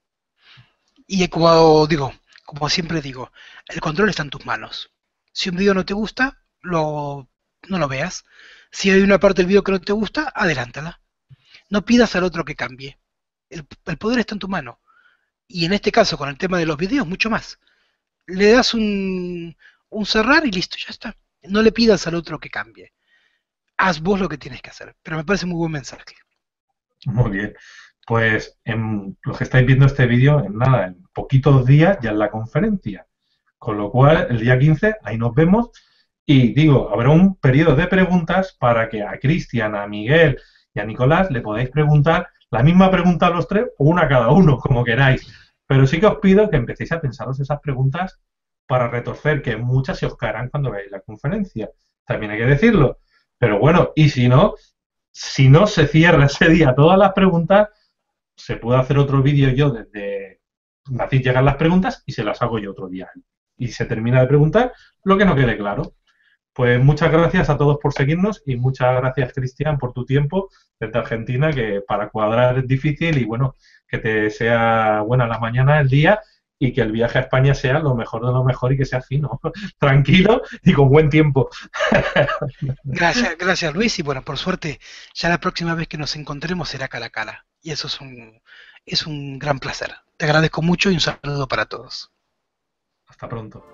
Y como digo, como siempre digo, el control está en tus manos. Si un video no te gusta, lo, no lo veas. Si hay una parte del video que no te gusta, adelántala. No pidas al otro que cambie. El, el poder está en tu mano. Y en este caso, con el tema de los videos, mucho más. Le das un, un cerrar y listo, ya está. No le pidas al otro que cambie. Haz vos lo que tienes que hacer. Pero me parece muy buen mensaje. Muy bien. Pues en los que estáis viendo este vídeo, en nada, en poquitos días ya es la conferencia. Con lo cual, el día quince, ahí nos vemos. Y digo, habrá un periodo de preguntas para que a Cristian, a Miguel y a Nicolás le podáis preguntar la misma pregunta a los tres o una a cada uno, como queráis. Pero sí que os pido que empecéis a pensaros esas preguntas para retorcer, que muchas se os caerán cuando veáis la conferencia. También hay que decirlo. Pero bueno, y si no, si no se cierra ese día todas las preguntas, se puede hacer otro vídeo yo desde así llegan las preguntas y se las hago yo otro día. Y se termina de preguntar lo que no quede claro. Pues muchas gracias a todos por seguirnos y muchas gracias, Cristian, por tu tiempo desde Argentina, que para cuadrar es difícil, y bueno, que te sea buena la mañana, el día, y que el viaje a España sea lo mejor de lo mejor y que sea fino, tranquilo y con buen tiempo. Gracias, gracias Luis, y bueno, por suerte, ya la próxima vez que nos encontremos será cara a cara. Y eso es un, es un gran placer. Te agradezco mucho y un saludo para todos. Hasta pronto.